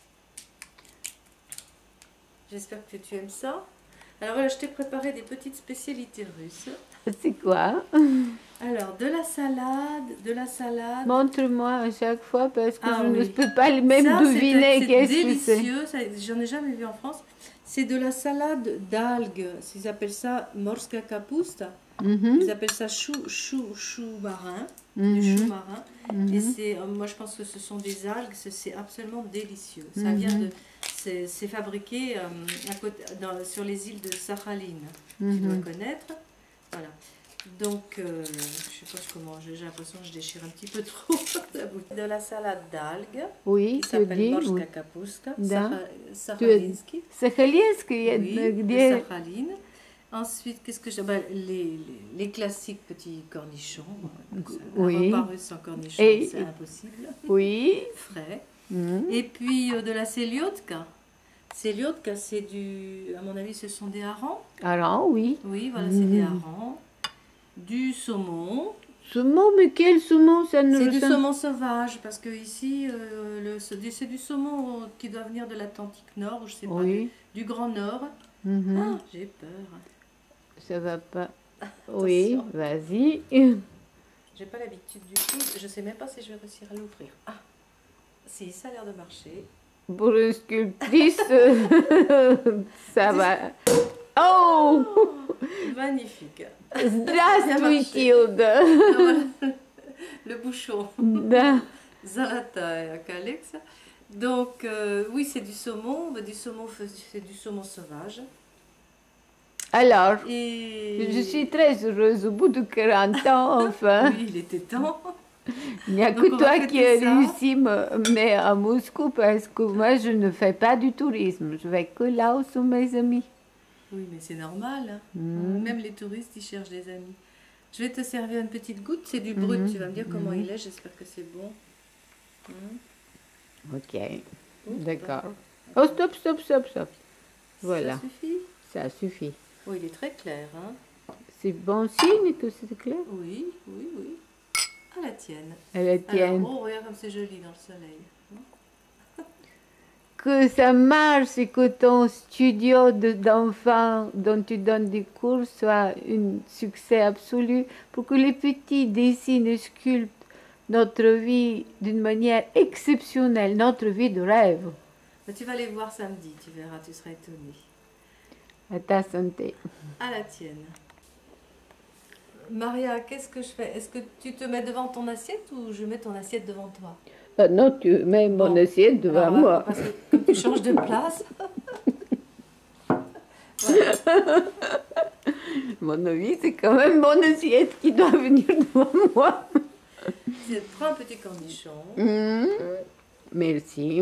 j'espère que tu aimes ça. Alors voilà, je t'ai préparé des petites spécialités russes. C'est quoi? Alors, de la salade, de la salade. Montre-moi à chaque fois parce que Ah je oui. ne peux pas même Ça, c'est- deviner c'est qu'est-ce que c'est. délicieux, ça, j'en ai jamais vu en France. C'est de la salade d'algues. Ils appellent ça morska kapusta. Mhm. Ils appellent ça chou, chou, chou marin, Mhm. du chou marin. Mhm. Et c'est, euh, moi je pense que ce sont des algues, c'est c'est absolument délicieux. Ça Mhm. vient de, c'est c'est fabriqué euh, à côté, dans- sur les îles de Sakhaline. Tu Mhm. dois connaître. Voilà. Donc, euh, je sais pas comment, j'ai j'ai l'impression que je déchire un petit peu trop la bouteille. De la salade d'algues. Oui, qui tu s'appelle dis. morska oui. kapuska, Да. Sacha- Tu- Sakhalinski. Сахалинская, Oui, это de где? Sakhaline. Ensuite, qu'est-ce que j'ai ben, les, les, les classiques petits cornichons. Oui. Un repas russe sans cornichons, Et- c'est impossible. Oui. Frais. Mhm. Et puis euh, de la seliotka. Seliotka, c'est du... À mon avis, ce sont des harengs. Alors, oui. Oui, voilà, c'est des Mhm. harengs. Du saumon. Saumon, mais quel saumon? Ça ne C'est le du sent- saumon sauvage, parce que ici, euh, le- c'est du- c'est du saumon qui doit venir de l'Atlantique Nord, ou je sais pas, Oui. du, du Grand Nord. Mhm. Ah, j'ai peur. Ça va pas. Oui, Attention. vas-y. J'ai pas l'habitude du tout. Je sais même pas si je vais réussir à l'ouvrir. Ah, si, ça a l'air de marcher. Pour une sculptrice, ça va. Oh! Magnifique. Здравствуй, Тилда. Voilà. Le bouchon. Да. Zalotaya Kolleksия. Donc, euh, oui, c'est du saumon. mais Du saumon, c'est du saumon sauvage. Alors, Et... je suis très heureuse. Au bout de quarante ans, enfin. Oui, il était temps. Il n'y a Donc, que on toi va qui fêter as ça. réussi me mener à Moscou parce que moi, je ne fais pas du tourisme. Je vais que là où sont mes amis. Oui, mais c'est normal. hein. Mhm. Même les touristes, ils cherchent des amis. Je vais te servir une petite goutte. C'est du brut. Mhm. Tu vas me dire comment Mhm. il est. J'espère que c'est bon. Mhm. Ok, d'accord. Oh, stop, stop, stop, stop. Voilà, Ça suffit. ça suffit. Oh, il est très clair. Hein. C'est bon signe que c'est clair. Oui, oui, oui. À la tienne. À la tienne. Alors, oh, regarde comme c'est joli dans le soleil. Que ça marche et que ton studio de- d'enfants dont tu donnes des cours soit un succès absolu pour que les petits dessinent et sculptent notre vie d'une manière exceptionnelle, notre vie de rêve. Mais tu vas les voir samedi, tu verras, tu seras étonné. À ta santé. À la tienne. Maria, qu'est-ce que je fais? Est-ce que tu te mets devant ton assiette ou je mets ton assiette devant toi? Ah non, tu mets mon assiette devant Alors, moi. Parce que comme tu changes de place. Mon avis, c'est quand même mon assiette qui doit venir devant moi. Tu prends un petit cornichon. Mhm. Merci.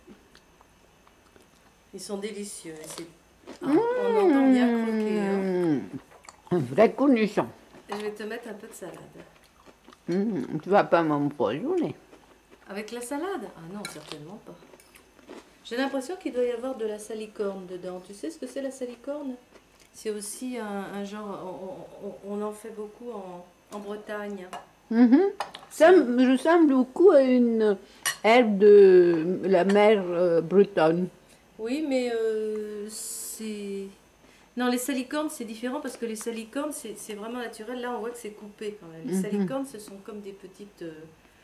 Ils sont délicieux. et c'est- Ah, on entend bien croquer. hein. Mhm. Un vrai cornichon. Et je vais te mettre un peu de salade. Mhm. Tu vas pas m'empoisonner. Avec la salade? Ah non, certainement pas. J'ai l'impression qu'il doit y avoir de la salicorne dedans. Tu sais ce que c'est la salicorne? C'est aussi un, un genre, on, on- on en fait beaucoup en, en Bretagne. Mhm. Ça me ressemble beaucoup à une herbe de la mer euh, bretonne. Oui, mais euh, c'est... Non, les salicornes, c'est différent parce que les salicornes, c'est vraiment naturel. Là, on voit que c'est coupé quand même. Les Mhm. salicornes, ce sont comme des petites... euh,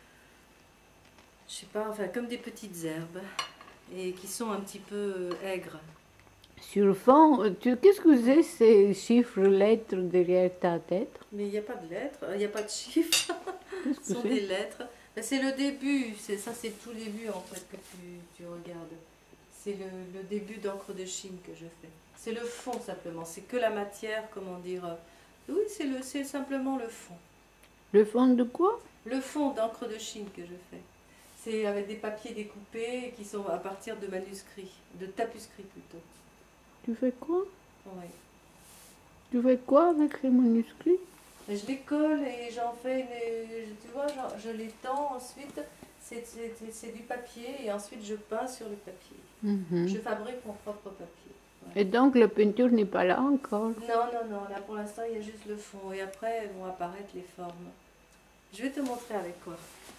je sais pas, enfin, comme des petites herbes. Et qui sont un petit peu euh, aigres. Sur le fond, tu- qu'est-ce que c'est ces chiffres, lettres derrière ta tête? Mais il n'y a pas de lettres, il n'y a pas de chiffres. Qu'est-ce que Ce sont c'est? des lettres. Ben, c'est le début, c'est ça, c'est tout début en fait que tu, tu regardes. C'est le, le début d'encre de Chine que je fais. C'est le fond simplement, c'est que la matière, comment dire. euh, Oui, c'est le, c'est simplement le fond. Le fond de quoi? Le fond d'encre de Chine que je fais. C'est avec des papiers découpés qui sont à partir de manuscrits, de tapuscrits plutôt. Tu fais quoi? Oui. Tu fais quoi avec les manuscrits? Et je les colle et j'en fais, une, tu vois, genre, je les tends ensuite, c'est c'est- c'est du papier et ensuite je peins sur le papier. Mhm. Je fabrique mon propre papier. Et donc la peinture n'est pas là encore? Non, non, non, là pour l'instant il y a juste le fond et après vont apparaître les formes. Je vais te montrer avec quoi.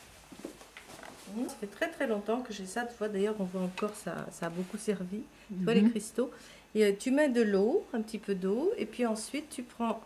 Mmh, ça fait très très longtemps que j'ai ça, tu vois, d'ailleurs on voit encore, ça, ça a beaucoup servi, tu vois les Mhm. cristaux. Et euh, tu mets de l'eau, un petit peu d'eau, et puis ensuite tu prends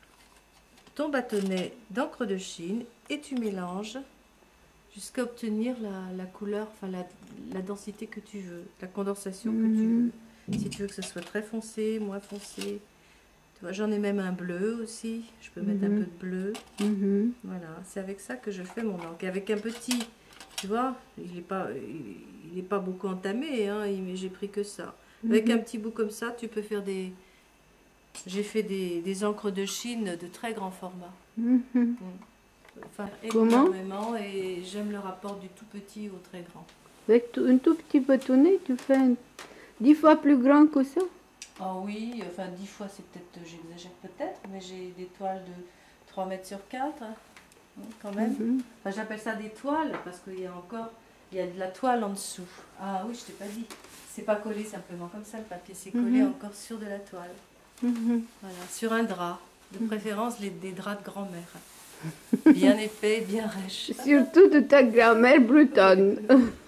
ton bâtonnet d'encre de Chine et tu mélanges jusqu'à obtenir la, la couleur, enfin la, la densité que tu veux, la condensation que tu veux. Si tu veux que ce soit très foncé, moins foncé. Tu vois, j'en ai même un bleu aussi, je peux mettre un Mhm. peu de bleu. Mhm. Voilà, c'est avec ça que je fais mon encre. Et avec un petit, tu vois, il n'est pas, il, il est pas beaucoup entamé, hein, il- mais j'ai pris que ça. Avec Mhm. un petit bout comme ça, tu peux faire des... J'ai fait des, des encres de Chine de très grand format. Mhm. Mm. Enfin, Comment? énormément, et j'aime le rapport du tout petit au très grand. Avec tout- un tout petit bâtonnet, tu fais un- dix fois plus grand que ça? Ah oui, enfin dix fois, c'est peut-être, j'exagère peut-être, mais j'ai des toiles de trois mètres sur quatre, hein, quand même. Mhm. Enfin, j'appelle ça des toiles parce qu'il y a encore, il y a de la toile en dessous. Ah oui, je t'ai pas dit. C'est pas collé simplement comme ça le papier, c'est collé Mhm. encore sur de la toile. Mhm. Voilà, sur un drap. De préférence les, des draps de grand-mère. Bien épais, bien rêches. Surtout de ta grand-mère bretonne.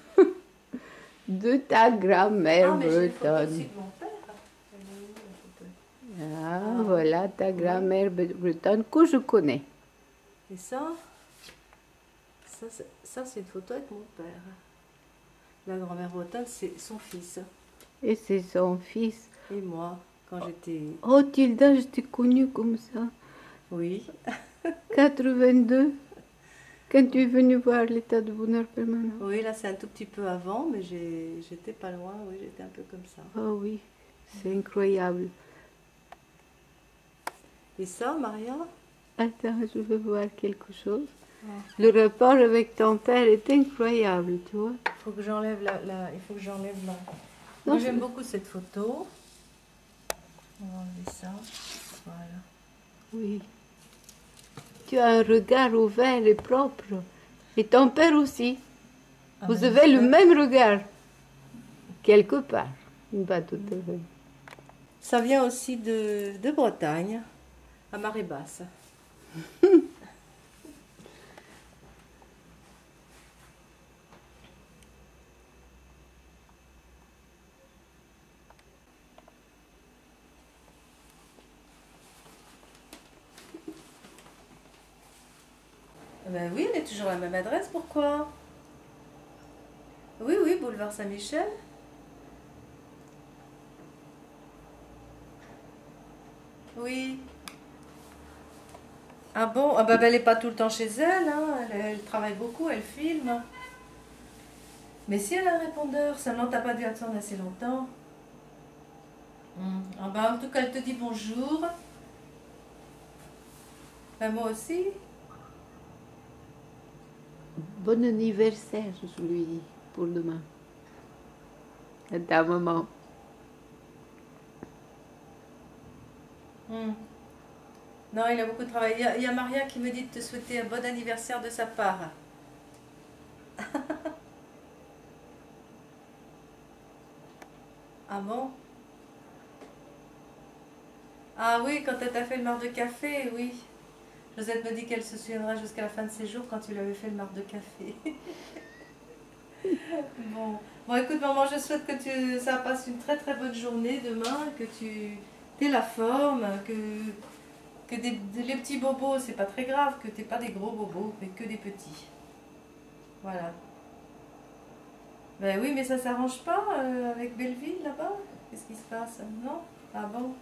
De ta grand-mère Ah, mais j'ai une photo bretonne. aussi de mon père. Elle est où, la photo? Ah, voilà ta grand-mère bre- bretonne que je connais. Et ça, ça, c'est- ça c'est une photo avec mon père. La grand-mère bretonne, c'est son fils. Et c'est son fils. Et moi, quand j'étais... Oh, Tilda, je t'ai connue comme ça. Oui. quatre-vingt-deux. Quand tu es venue voir l'état de bonheur permanent. Oui, là c'est un tout petit peu avant, mais j'ai- j'étais pas loin, oui, j'étais un peu comme ça. Oh oui, c'est incroyable. Et ça, Maria? Attends, je veux voir quelque chose. Ah. Le rapport avec ton père est incroyable, tu vois. Il faut que j'enlève la, la- il faut que j'enlève la... Non, Moi, j'aime je- beaucoup cette photo. On va enlever ça. Voilà. Oui. Tu as un regard ouvert et propre. Et ton père aussi. Ah, Vous ben, avez le j'espère. même regard. Quelque part. Pas tout à fait. Ça vient aussi de, de Bretagne, à marée basse. Ben oui, on est toujours à la même adresse, pourquoi? Oui, oui, boulevard Saint-Michel. Oui. Ah bon? Ah bah, elle n'est pas tout le temps chez elle, hein. Elle, elle travaille beaucoup, elle filme. Mais si elle a un répondeur, seulement t'as pas dû attendre assez longtemps. Hmm. Ah bah, en tout cas, elle te dit bonjour. Ben, moi aussi. Bon anniversaire, je lui dis, pour demain. À ta maman. Hmm. Non, il a beaucoup travaillé. Il y a, il y a Maria qui me dit de te souhaiter un bon anniversaire de sa part. Ah bon? Ah oui, quand elle t'a fait le marc de café, oui. Josette me dit qu'elle se souviendra jusqu'à la fin de ses jours quand tu lui avais fait le marc de café. Bon. Bon, écoute, maman, je souhaite que tu, ça passe une très très bonne journée demain, que tu aies la forme, que, que des, des- les petits bobos, c'est pas très grave, que tu n'aies pas des gros bobos, mais que des petits. Voilà. Ben oui, mais ça s'arrange pas euh, avec Belleville là-bas? Qu'est-ce qui se passe? Non? Ah bon?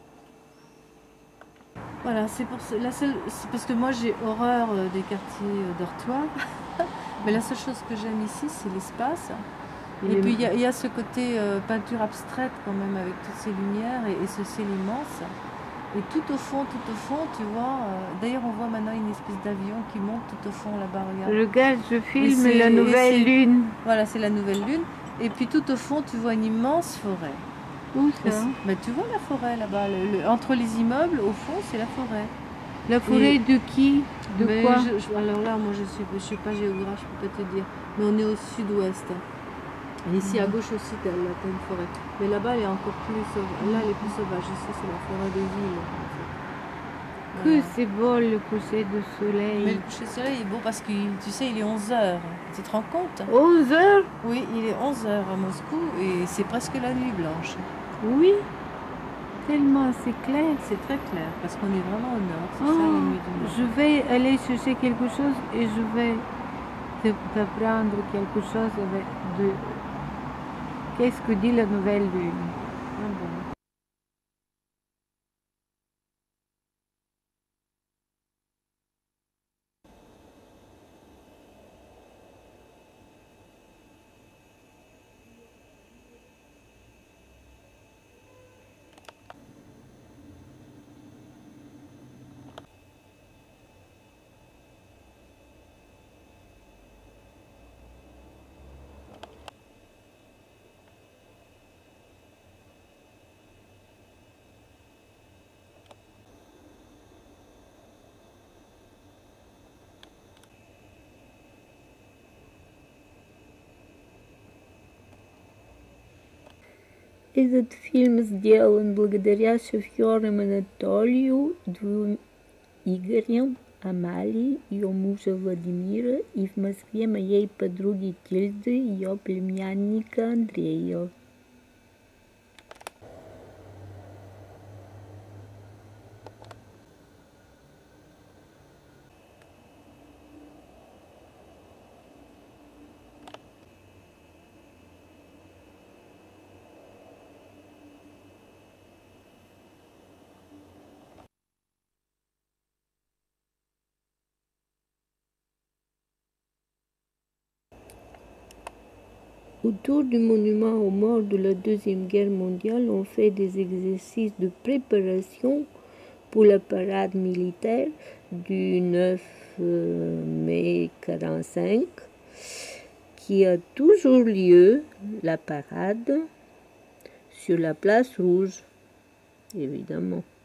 Voilà, c'est pour ça- la seule, c'est parce que moi j'ai horreur euh, des quartiers euh, dortoirs. Mais la seule chose que j'aime ici, c'est l'espace. Et Les- puis il y, a- il y a ce côté euh, peinture abstraite quand même avec toutes ces lumières et, et ce ciel immense. Et tout au fond, tout au fond, tu vois. euh, D'ailleurs, on voit maintenant une espèce d'avion qui monte tout au fond là-bas. Regarde. Regarde, je Et filme c'est- la et nouvelle c'est- lune. Voilà, c'est la nouvelle lune. Et puis tout au fond, tu vois une immense forêt. Où Et ça? c'est- ben, tu vois la forêt là-bas, le- le- entre les immeubles, au fond, c'est la forêt. La forêt Et- de qui? De Mais quoi? je- je- Alors là, moi je suis, je suis pas géographe, je peux pas te dire. Mais on est au sud-ouest. Et ici à gauche aussi, tu as une forêt. Mais là-bas, elle est encore plus sauvage. Là, elle est plus sauvage. Ici, c'est la forêt de ville. en fait. Que Voilà. c'est beau le coucher de soleil. Mais le coucher de soleil est beau parce que tu sais, il est onze heures. Tu te rends compte? onze heures? Oui, il est onze heures à Moscou et c'est presque la nuit blanche. Oui. Tellement c'est clair. C'est très clair parce qu'on est vraiment au nord. C'est Oh, ça la nuit du nord. je vais aller chercher quelque chose et je vais te- t'apprendre quelque chose avec de qu'est-ce que dit la nouvelle lune. Ah bon. Этот фильм сделан благодаря шоферам Анатолию, двум Игорям, Амалии, ее мужа Владимира и в Москве моей подруги Тильды, ее племянника Андрея. Autour du monument aux morts de la Deuxième Guerre mondiale, on fait des exercices de préparation pour la parade militaire du neuf mai quarante-cinq, qui a toujours lieu, la parade, sur la place rouge, évidemment.